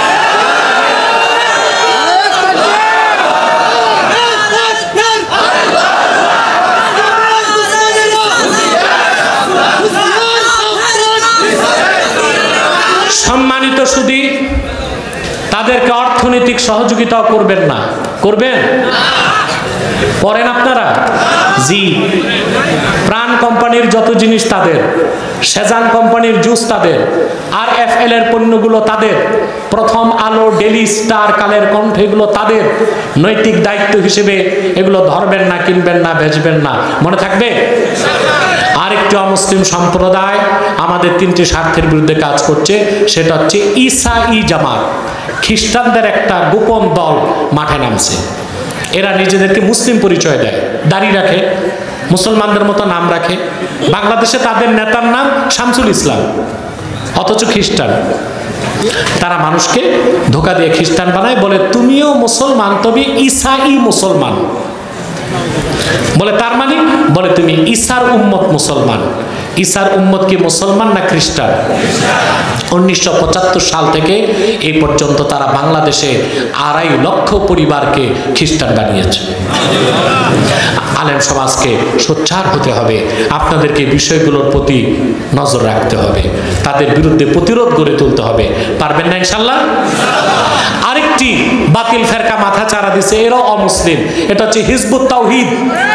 সম্মানিত সুধী, তাদেরকে অর্থনৈতিক সহযোগিতাও করবেন না? করবেন? করেন আপনারা? জি। প্রাণ কোম্পানির যত জিনিস তাদের, সেজান কোম্পানির জুস তাদের, RFL এর পণ্যগুলো তাদের, প্রথম আলো, ডেলি স্টার, কালের কণ্ঠ এগুলো তাদের। নৈতিক দায়িত্ব হিসেবে এগুলো ধরবেন না, কিনবেন না, বেচবেন না। মনে থাকবে? আরেকটি অমুসলিম সম্প্রদায় আমাদের 3টি স্বার্থের বিরুদ্ধে কাজ করছে, সেটা হচ্ছে ঈসাই জামাত। খ্রিস্টানদের একটা গোপন দল মাঠে নামছে। এরা নিজেদেরকে মুসলিম পরিচয় দেয়, দাড়ি রাখে, মুসলমানদের মতো নাম রাখে। বাংলাদেশে তাদের নেতার নাম শামসুল ইসলাম, অথচ খ্রিস্টান। তারা মানুষকে ধোঁকা দিয়ে খ্রিস্টান বানায়, বলে তুমিও মুসলমান, তবে ঈসাই মুসলমান। বলে তার মানে, বলে তুমি ঈসার উম্মত মুসলমান। ঈসার উম্মত কি মুসলমান না খ্রিস্টান? 1975 সাল থেকে এই পর্যন্ত তারা বাংলাদেশে 2.5 লক্ষ পরিবারকে খ্রিস্টান বানিয়েছে। আলেম সমাজকে সোচ্চার হতে হবে, আপনাদেরকে বিষয়গুলোর প্রতি নজর রাখতে হবে, তাদের বিরুদ্ধে প্রতিরোধ গড়ে তুলতে হবে। পারবেন না ইনশাল্লাহ? আরেকটি বাতিল ফেরকা মাথা চারা দিছে, এরাও অমুসলিম। এটা হচ্ছে হিজবুত তাওহীদ।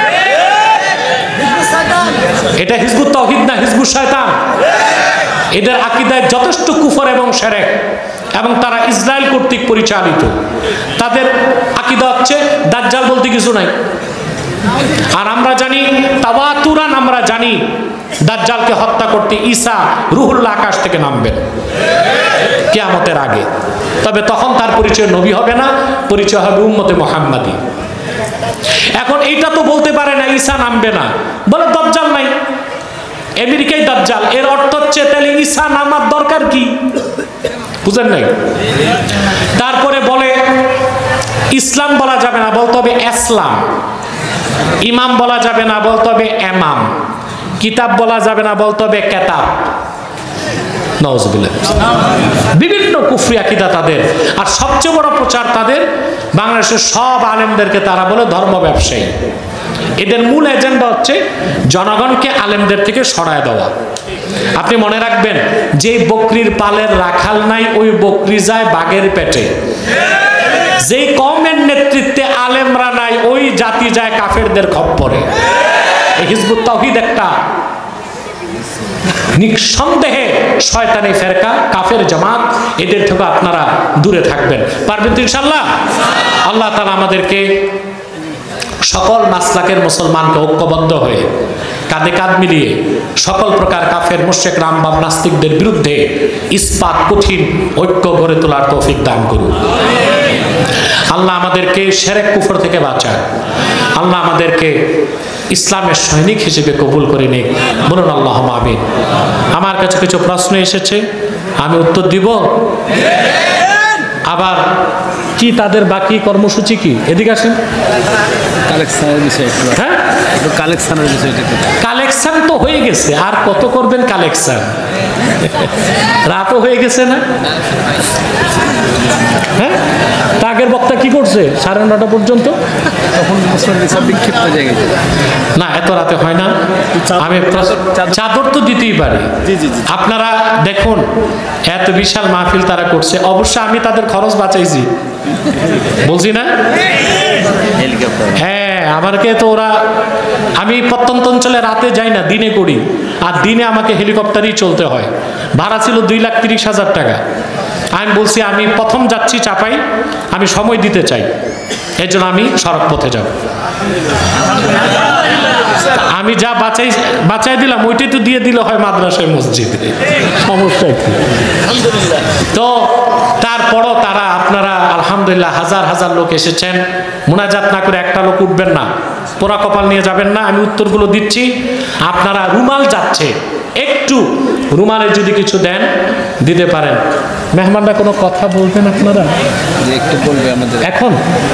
এটা হিজবুত তাওহীদ না, হিজবুত শয়তান। এদের আকীদায় যথেষ্ট কুফর এবং শিরক, এবং তারা ইসরায়েল কর্তৃক পরিচালিত। তাদের আকীদা হচ্ছে দাজ্জাল বলতে কিছু নাই। আর আমরা জানি, তাওয়াতুরান আমরা জানি, দাজ্জালকে হত্যা করতে ঈসা রুহুল্লাহ আকাশ থেকে নামবেন কিয়ামতের আগে। তবে তখন তার পরিচয় নবী হবে না, পরিচয় হবে উম্মতে মুহাম্মাদি। এখন এইটা তো বলতে পারে না ঈসা নামবে না, বলে দাজ্জাল নাই। আমেরিকায় দাজ্জাল, এর অর্থ হচ্ছে তাহলে ঈসা নামার দরকার কি? বুঝেন নাই? তারপরে বলে ইসলাম বলা যাবে না, বলতে হবে ইসলাম। ইমাম বলা যাবে না, বলতে হবে এমাম। কিতাব বলা যাবে না, বলতে হবে কেতাব। নাউজুবিল্লাহ। বিভিন্ন কুফরি আকীদা তাদের। আর সবচেয়ে বড় প্রচার তাদের, বাংলাদেশের সব আলেমদেরকে তারা বলে ধর্ম ব্যবসায়ী। এদের মূল এজেন্ডা হচ্ছে জনগণকে আলেমদের থেকে সরায় দেওয়া। আপনি মনে রাখবেন, যে বকরির পালের রাখাল নাই, ওই বকরি যায় বাঘের পেটে। যেই কওমের নেতৃত্বে আলেমরা নাই, ওই জাতি যায় কাফেরদের খপ্পরে। এই হিজবুত তাওহীদ একটা নিঃসন্দেহে শয়তানি ফেরকা, কাফের জামাত। এদের থেকে আপনারা দূরে থাকবেন। পারবেন তো ইনশাআল্লাহ? আল্লাহ তাআলা আমাদেরকে সকল মাসলাকের মুসলমানকে ঐক্যবদ্ধ হয়ে কাঁধে কাঁধ মিলিয়ে সকল প্রকার কাফের মুশরিক রামবাম নাস্তিকদের বিরুদ্ধে ইস্পাত কঠিন ঐক্য গড়ে তোলার তৌফিক দান করুন। আল্লাহ আমাদেরকে শিরক কুফর থেকে বাঁচান। আল্লাহ আমাদেরকে ইসলামের সৈনিক হিসেবে কবুল করে নিক। বলুন আল্লাহুম্মা আমিন। আমার কাছে কিছু প্রশ্ন এসেছে, আমি উত্তর দিব। আবার কি তাদের বাকি কর্মসূচি কি? এদিকে আসেন। কালেকশনের বিষয়, হ্যাঁ, কালেকশনের বিষয়টা কালেকশন তো হয়ে গেছে, আর কত করবেন কালেকশন? রাতও হয়ে গেছে না? হ্যাঁ, আগের বক্তা কি করছে 9:30 পর্যন্ত? তখন মুসলমান সব বিক্ষিপ্ত জায়গায়। না, এত রাতে হয় না। আমি চাদর তো দিতেই পারি। আপনারা দেখুন, এত বিশাল মাহফিল তারা করছে, অবশ্য আমি তাদের খরচ বাঁচাইছি, বলছি না? হ্যাঁ, আমাকে তো ওরা, আমি প্রত্যন্ত অঞ্চলে রাতে যাই না, দিনে করি। আর দিনে আমাকে হেলিকপ্টারই চলতে হয়। ভাড়া ছিল 2,30,000 টাকা। আমি বলছি আমি প্রথম যাচ্ছি চাপাই, আমি সময় দিতে চাই, এর জন্য আমি সড়ক পথে যাব। আমি যা বাঁচাই দিলাম ওইটাই তো দিয়ে দিলে হয় মাদ্রাসায় মসজিদে, সমস্যা কি? তো তারপরও তারা, আপনারা আলহামদুলিল্লাহ হাজার হাজার লোক এসেছেন। মুনাজাত না করে একটা লোক উঠবেন না, পোড়া কপাল নিয়ে যাবেন না। আমি উত্তরগুলো দিচ্ছি। আপনারা রুমাল যাচ্ছে, একটু রুমালে যদি কিছু দেন দিতে পারেন। মেহমানরা কোনো কথা বলবেন আপনারা? একটু বলবে আমাদের এখন?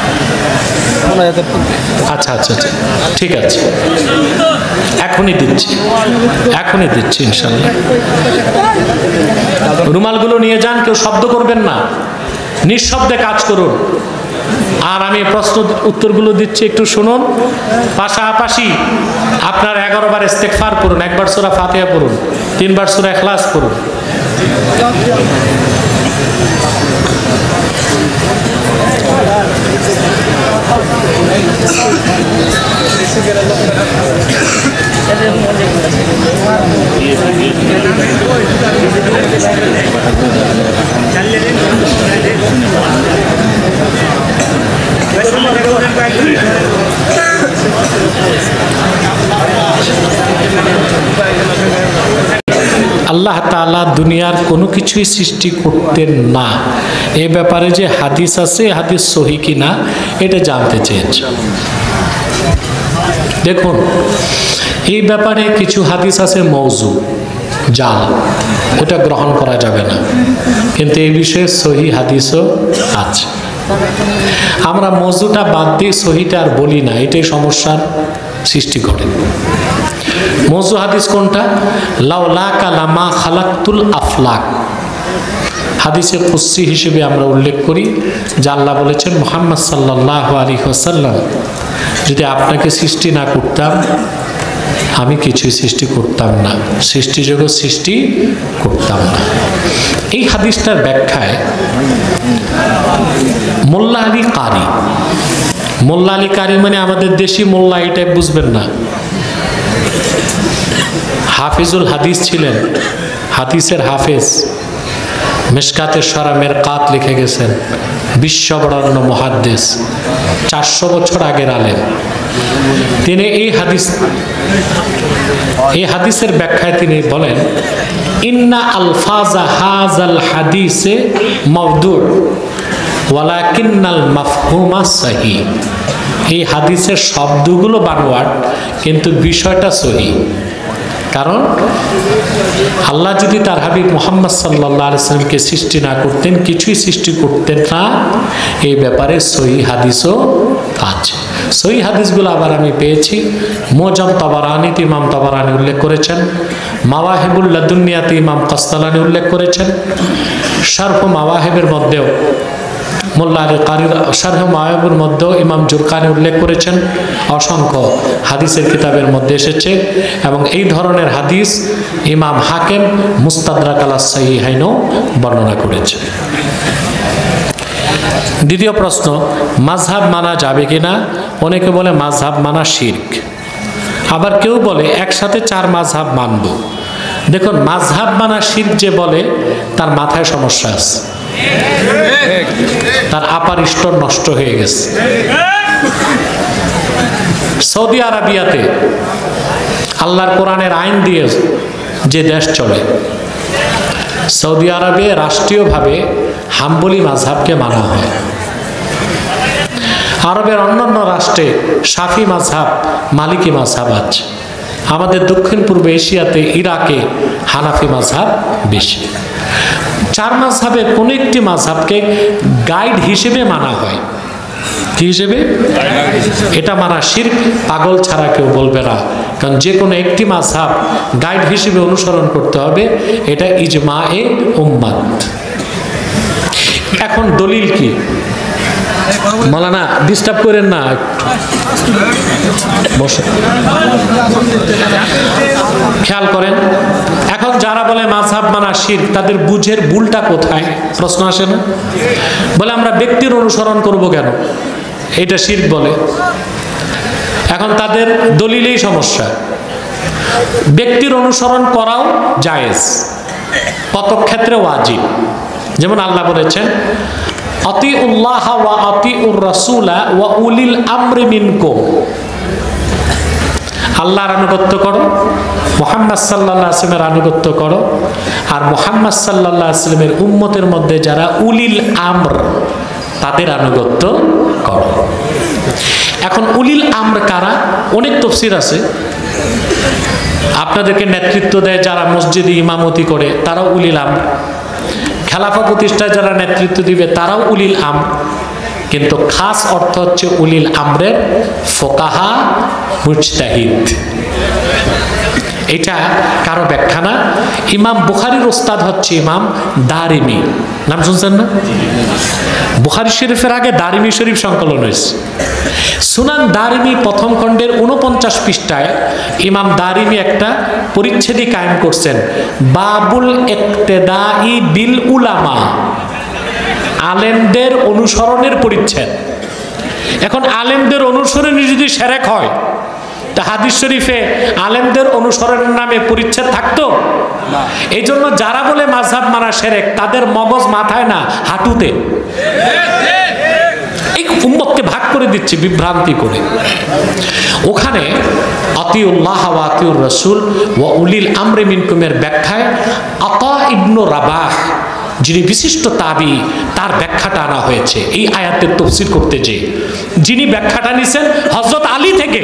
আচ্ছা আচ্ছা আচ্ছা, ঠিক আছে, এখনই দিচ্ছি, এখনই দিচ্ছি ইনশাল্লাহ। রুমালগুলো নিয়ে যান, কেউ শব্দ করবেন না, নিঃশব্দে কাজ করুন। আর আমি প্রশ্ন উত্তরগুলো দিচ্ছি, একটু শুনুন। পাশাপাশি আপনার 11 বার ইস্তেগফার পড়ুন, 1 বার সূরা ফাতিহা পড়ুন, 3 বার সূরা ইখলাস পড়ুন। আল্লাহ তাআলা দুনিয়ার কোনো কিছুই সৃষ্টি করতেন না, এ ব্যাপারে যে হাদিস আছে, হাদিস সহি কিনা এটা জানতে চেয়েছে। দেখুন, এই ব্যাপারে কিছু হাদিস আছে মওযু, জাল, ওটা গ্রহণ করা যাবে না। কিন্তু এই বিষয়ে সহি হাদিসও আছে। আমরা মওযুটা বাদ দিয়ে সহিটা আর বলি না, এটাই সমস্যার সৃষ্টি করে। মওযু হাদিস কোনটা? লাউলাকা লামা খালাকতুল আফলাক। হাদিসে কুদসি হিসেবে আমরা উল্লেখ করি যে আল্লাহ বলেছেন, মুহাম্মদ সাল্লাল্লাহু আলাইহি ওয়াসাল্লাম, যদি আপনাকে সৃষ্টি না করতাম আমি কিছুই সৃষ্টি করতাম না, সৃষ্টি জগৎ সৃষ্টি করতাম না। এই হাদিসটার ব্যাখ্যায় মোল্লা আলী কারি, মোল্লা আলী কারি মানে আমাদের দেশি মোল্লা, এটা বুঝবেন না। হাফিজুল হাদিস ছিলেন, হাদিসের হাফেজ, মিশকাতের সরা মেরকাত লিখে গেছেন, বিশ্ববরেণ্য মুহাদ্দিস, 400 বছর আগের আলেম। তিনি এই হাদিসের ব্যাখ্যায় তিনি বলেন, ইন্না আলফাজা হাযাল হাদিসে মাওদু' ওয়ালাকিন্নাল মাফহুমা সহিহ। এই হাদিসের শব্দগুলো বানোয়াট, কিন্তু বিষয়টা সহিহ। কারণ আল্লাহ যদি তার হাবিব মুহাম্মদ সাল্লাল্লাহু আলাইহি সাল্লামকে সৃষ্টি না করতেন, কিছুই সৃষ্টি করতেন না, এই ব্যাপারে সহিহ হাদিসও আছে। সহিহ হাদিসগুলো আবার আমি পেয়েছি মুজাম তাবারানীতে ইমাম তাবারানী উল্লেখ করেছেন, মাওয়াহিবুল লাদুনিয়াতে ইমাম কাসতালানী উল্লেখ করেছেন, শারহ মাওয়াহিবের মধ্যেও মোল্লা আলী কারির শারহ মাওয়াহিবের মধ্যেও ইমাম জুরকানি উল্লেখ করেছেন। অসংখ্য হাদিসের কিতাবের মধ্যে এসেছে এবং এই ধরনের হাদিস ইমাম হাকিম মুস্তাদরাক আলা সাহিহাইনও বর্ণনা করেছেন। দ্বিতীয় প্রশ্ন, মাযহাব মানা যাবে কিনা? অনেকে বলে মাযহাব মানা শিরক, আবার কেউ বলে একসাথে 4 মাযহাব মানব। দেখুন, মাযহাব মানা শিরক যে বলে তার মাথায় সমস্যা আছে, তার আপার ইষ্টর নষ্ট হয়ে গেছে। সৌদি আরবিয়াতে আল্লাহর কোরআনের আইন দিয়ে যে দেশ চলে, সৌদি আরবে রাষ্ট্রীয়ভাবে হাম্বলি মাযহাবকে মানা হয়। আরবের অন্যান্য রাষ্ট্রে শাফি মাযহাব, মালিকি মাযহাব আছে। আমাদের দক্ষিণ পূর্ব এশিয়াতে ইরাকে হানাফি মাযহাব বেশি। 4 মাযহাবের কোনো একটি মাযহাবকে গাইড হিসেবে মানা হয়। কি হিসেবে? এটা মানা শিরক, পাগল ছাড়া কেউ বলবে না। কারণ যে কোনো একটি মাযহাব গাইড হিসেবে অনুসরণ করতে হবে, এটা ইজমায়ে উম্মাত। এখন দলিল কি? মাওলানা ডিস্টার্ব করেন না, বসে খেয়াল করেন। এখন যারা বলে মাযহাব মানা শিরক, তাদের বুঝের ভুলটা কোথায়? প্রশ্ন আসে না? বলে আমরা ব্যক্তির অনুসরণ করব কেন, এটা শিরক বলে। এখন তাদের দলিলেই সমস্যা। ব্যক্তির অনুসরণ করাও জায়েজ, কতক ক্ষেত্রে ওয়াজিব। যেমন আল্লাহ বলেছেন, আতিউল্লাহ ওয়া আতিউর রাসূলা ওয়া উলিল আমরি মিনকুম। আল্লাহর আনুগত্য করো, মুহাম্মদ সাল্লাল্লাহু আলাইহি ওয়াসাল্লামের আনুগত্য করো, আর মুহাম্মদ সাল্লাল্লাহু আলাইহি ওয়াসাল্লামের উম্মতের মধ্যে যারা উলিল আমর, তাদের আনুগত্য করো। এখন উলিল আমর কারা? অনেক তাফসীর আছে। আপনাদেরকে নেতৃত্ব দেয় যারা মসজিদে ইমামতি করে, তারাও উলিল আমর। খেলাফা প্রতিষ্ঠায় যারা নেতৃত্ব দিবে, তারাও উলিল আমর। কিন্তু খাস অর্থ হচ্ছে উলিল আমরের ফোকাহা, মুজতাহিদ। এটা কারো ব্যাখ্যা না। ইমাম বুখারীর ওস্তাদ হচ্ছে ইমাম দারিমি, নাম শুনছেন না? বুখারী শরীফের আগে দারিমি শরীফ সংকলন হয়েছে। সুনান দারিমি প্রথম খণ্ডের 49 পৃষ্ঠায় ইমাম দারিমি একটা পরিচ্ছেদই কায়েম করছেন, বাবুল ইক্তেদাই বিল উলামা, আলেমদের অনুসরণের পরিচ্ছেদ। এখন আলেমদের অনুসরণে যদি শিরক হয়, তা হাদিস শরীফে আলেমদের অনুসরণের নামে পরিচ্ছেদ থাকতো? এই জন্য যারা বলে মাযহাব মানা শিরক, তাদের মগজ মাথায় না, হাঁটুতে। এই উম্মতকে ভাগ করে দিচ্ছে বিভ্রান্তি করে। ওখানে আতিউল্লাহ ওয়া আতিউর রাসূল ওয়া উলিল আমরি মিনকুমের ব্যাখ্যায় আতা ইবনে রাবাহ, যিনি বিশিষ্ট তাবি, তার ব্যাখ্যাটা আনা হয়েছে এই আয়াতের তাফসীর করতে। যিনি ব্যাখ্যাটা নিছেন হযরত আলী থেকে,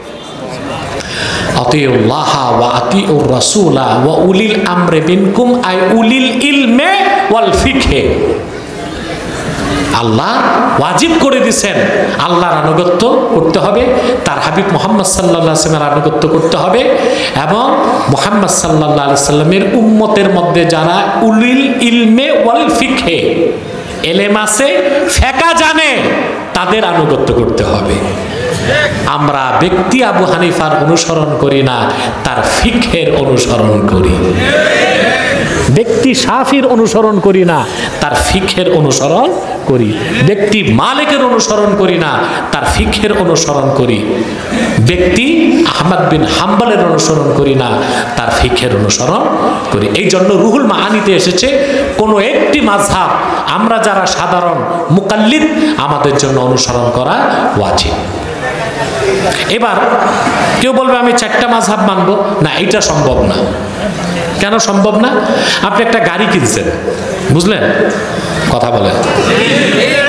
আতিউল্লাহ ওয়া আতিউর রাসূলা ওয়া উলিল আমরি মিনকুম আই উলিল ইলমে ওয়াল ফিকহে। আল্লাহ ওয়াজিব করে দিয়েছেন আল্লাহর আনুগত্য করতে হবে, তার হাবিব মুহাম্মদ সাল্লাল্লাহু আলাইহি ওয়াসাল্লামের আনুগত্য করতে হবে, এবং মুহাম্মদ সাল্লাল্লাহু আলাইহি ওয়াসাল্লামের উম্মতের মধ্যে যারা উলিল ইলমে ওয়াল ফিকহে, এলেম আছে, ফিকহ জানে, তাদের আনুগত্য করতে হবে। আমরা ব্যক্তি আবু হানিফার অনুসরণ করি না, তার ফিকহের অনুসরণ করি। ব্যক্তি শাফির অনুসরণ করি না, তার ফিকহের অনুসরণ করি। ব্যক্তি মালিকের অনুসরণ করি না, তার ফিকহের অনুসরণ করি। ব্যক্তি আহমদ বিন হাম্বলের অনুসরণ করি না, তার ফিকহের অনুসরণ করি। এই জন্য রুহুল মাআনিতে এসেছে, কোনো একটি মাযহাব আমরা যারা সাধারণ মুকাল্লিদ, আমাদের জন্য অনুসরণ করা ওয়াজিব। এবার কেউ বলবে আমি 4টা মাযহাব মানব না, এটা সম্ভব না। কেন সম্ভব না? আপনি একটা গাড়ি কিনছেন, বুঝলেন? কথা বলেন।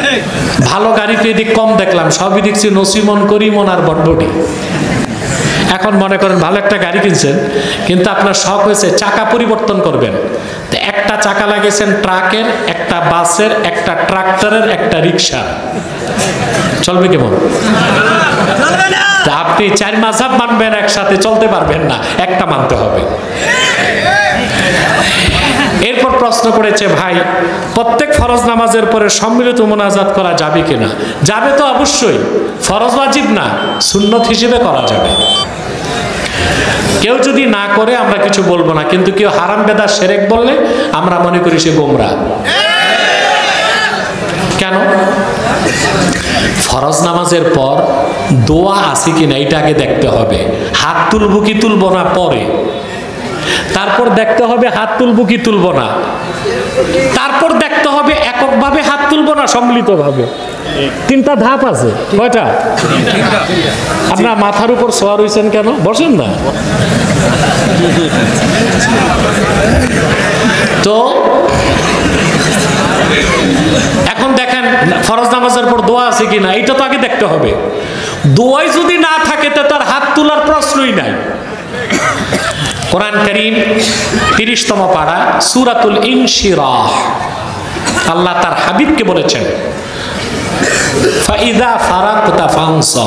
ভালো গাড়ি তো এদিক কম দেখলাম, সবই দেখছি নসিমন, করিমন আর বটবটি। এখন মনে করেন ভালো একটা গাড়ি কিনছেন, কিন্তু আপনার শখ হয়েছে চাকা পরিবর্তন করবেন। তো একটা চাকা লাগিয়েছেন ট্রাকের, একটা বাসের, একটা ট্রাক্টরের, একটা রিক্সার। চলবে কেমন? আপনি 4 মাযহাব মানবেন, একসাথে চলতে পারবেন না, একটা মানতে হবে। এরপর প্রশ্ন করেছে, ভাই প্রত্যেক ফরজ নামাজের পরে সম্মিলিত মুনাজাত করা যাবে কিনা? যাবে তো অবশ্যই, ফরজ ওয়াজিব না, সুন্নত হিসেবে করা যাবে। কেউ যদি না করে আমরা কিছু বলবো না, কিন্তু কেউ হারাম বেদাত শিরক বললে আমরা মনে করি সে গোমরা। কেন? ফরজ নামাজের পর দোয়া আছে কিনা এটা আগে দেখতে হবে। হাত তুলবো কি তুলবো না পরে, তারপর দেখতে হবে হাত তুলবো কি তুলবো না, তারপর দেখতে হবে এককভাবে হাত তুলবো না সম্মিলিতভাবে। 3টা ধাপ আছে। কয়টা? আপনার মাথার উপর সোয়ার হইছেন কেন? বসেন না। তো এখন দেখেন ফরজ নামাজের পর দোয়া আছে কিনা এটা তো আগে দেখতে হবে। দোয়াই যদি না থাকে তো তার হাত তোলার প্রশ্নই নাই। কোরআন কারীম 30তম পারা সূরাতুল ইনশিরাহ, আল্লাহ তার হাবিবকে বলেছেন ফাইদা ফারাকতা ফানসাব।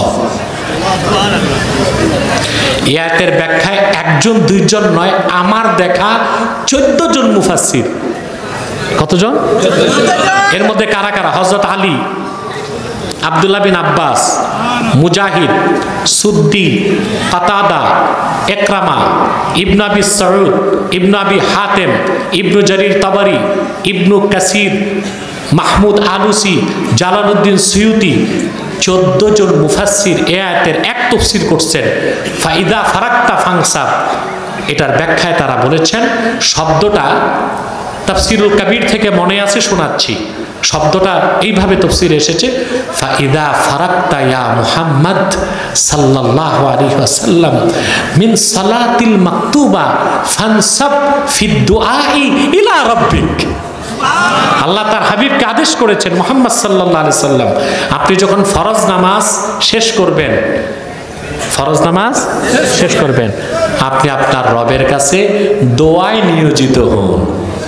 আয়াতের ব্যাখ্যায় 1-2 নয়, আমার দেখা 14 জন মুফাসসির। কতজন? এর মধ্যে কারা কারা? হযরত আলী, আব্দুল্লাহ বিন আব্বাস, মুজাহিদ, সুদ্দি, কাতাদা, ইকরামা, ইবনে আবি সাউদ, ইবনে আবি Hatim, Ibn Jarir Tabari, Ibn Kathir, Mahmud Alusi, Jalaluddin Suyuti, 14 জন মুফাসসির এই আয়াতের এক তাফসীর করছেন ফাইদা ফারাক্তা ফানসাব। এটার ব্যাখ্যায় তারা বলেছেন, শব্দটা তাফসীরুল কাবীর থেকে মনে আছে, শোনাচ্ছি। শব্দটা এইভাবে তাফসীরে এসেছে, ফাইদা ফারাক্তা ইয়া মুহাম্মদ সাল্লাল্লাহু আলাইহি ওয়াসাল্লাম মিন সালাতিল মাকতুবা ফানসাব ফিদ দুআই ইলা রাব্বিক। আল্লাহ তার হাবিবকে আদেশ করেছেন, মুহাম্মদ সাল্লাল্লাহু আলাইহি সাল্লাম, আপনি যখন ফরজ নামাজ শেষ করবেন, ফরজ নামাজ শেষ করবেন, আপনি আপনার রবের কাছে দোয়ায় নিয়োজিত হন।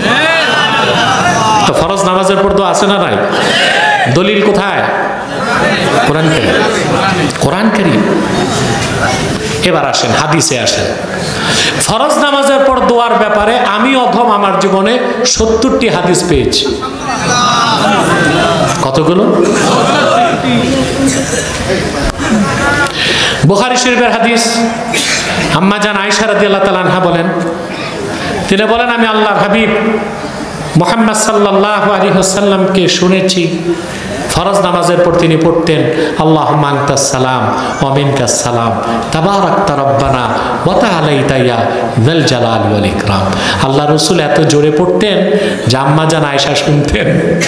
তো ফরজ নামাজের পর দোয়া আছে না নাই? দলিল কোথায়? কোরআন কারীম। কোরআন কারীম। এবার আসেন হাদিসে আসেন। ফরজ নামাজের পর দোয়ার ব্যাপারে আমি অধম আমার জীবনে 70টি হাদিস পেয়েছি। কতগুলো? বুখারী শরীফের হাদিস, আম্মা জান আয়েশা রাদিয়াল্লাহু তাআলা আনহা বলেন, তিনি বলেন আমি আল্লাহর হাবিব মুহাম্মদ সাল্লাল্লাহু আলাইহি ওয়াসাল্লামকে শুনেছি ফরজ নামাজের পর তিনি পড়তেন আল্লাহুম্মা আনতাস সালাম ওয়া মিনকাস সালাম তাবারাকতা রব্বানা ওয়া তাআলাইতা ইয়া যাল জালালি ওয়াল ইকরাম। আল্লাহ রাসূল এত জোরে পড়তেন যে আম্মা জান আয়েশা শুনতেন।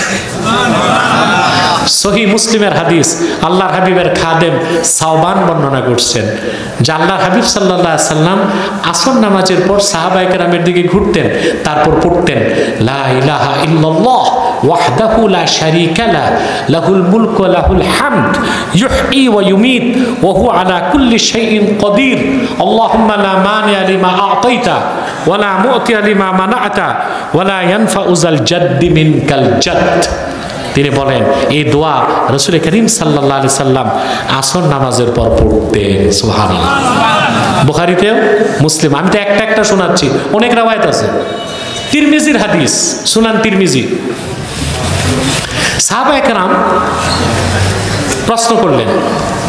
সহিহ মুসলিমের হাদিস, আল্লাহর হাবিবের খাদেম সাওবান বর্ণনা করছেন যে আল্লাহর হাবিব সাল্লাল্লাহু আলাইহি সাল্লাম আসর নামাজের পর সাহাবায়ে কেরামের দিকে ঘুরতেন, তারপর পড়তেন লা ইলাহা ইল্লাল্লাহ ওয়াহদাহু লা শারীকা লা লাহুল মুলকু ওয়া লাহুল হামদ ইউহয়ী ওয়া ইউমীত ওয়া হুয়া আলা কুল্লি শাইইন কাদির আল্লাহুম্মা লা মানিআ লিমা আ'তাইতা ওয়া লা মু'তিয়া লিমা মানা'তা ওয়া লা ইয়ানফা'ু যাল জাদ্দি মিনকাল জাদ্দ। তিনি বলেন এই দোয়া রাসূল করিম সাল্লাল্লাহু আলাইহি সাল্লাম আসর নামাজের পর পড়তেন। সুবহানাল্লাহ। বুখারীতেও, মুসলিম, আমি তো একটা একটা শোনাচ্ছি, অনেক রওয়ায়াত আছে। তিরমিজির হাদিস, সুনান তিরমিজি, সাহাবায়ে কেরাম প্রশ্ন করলেন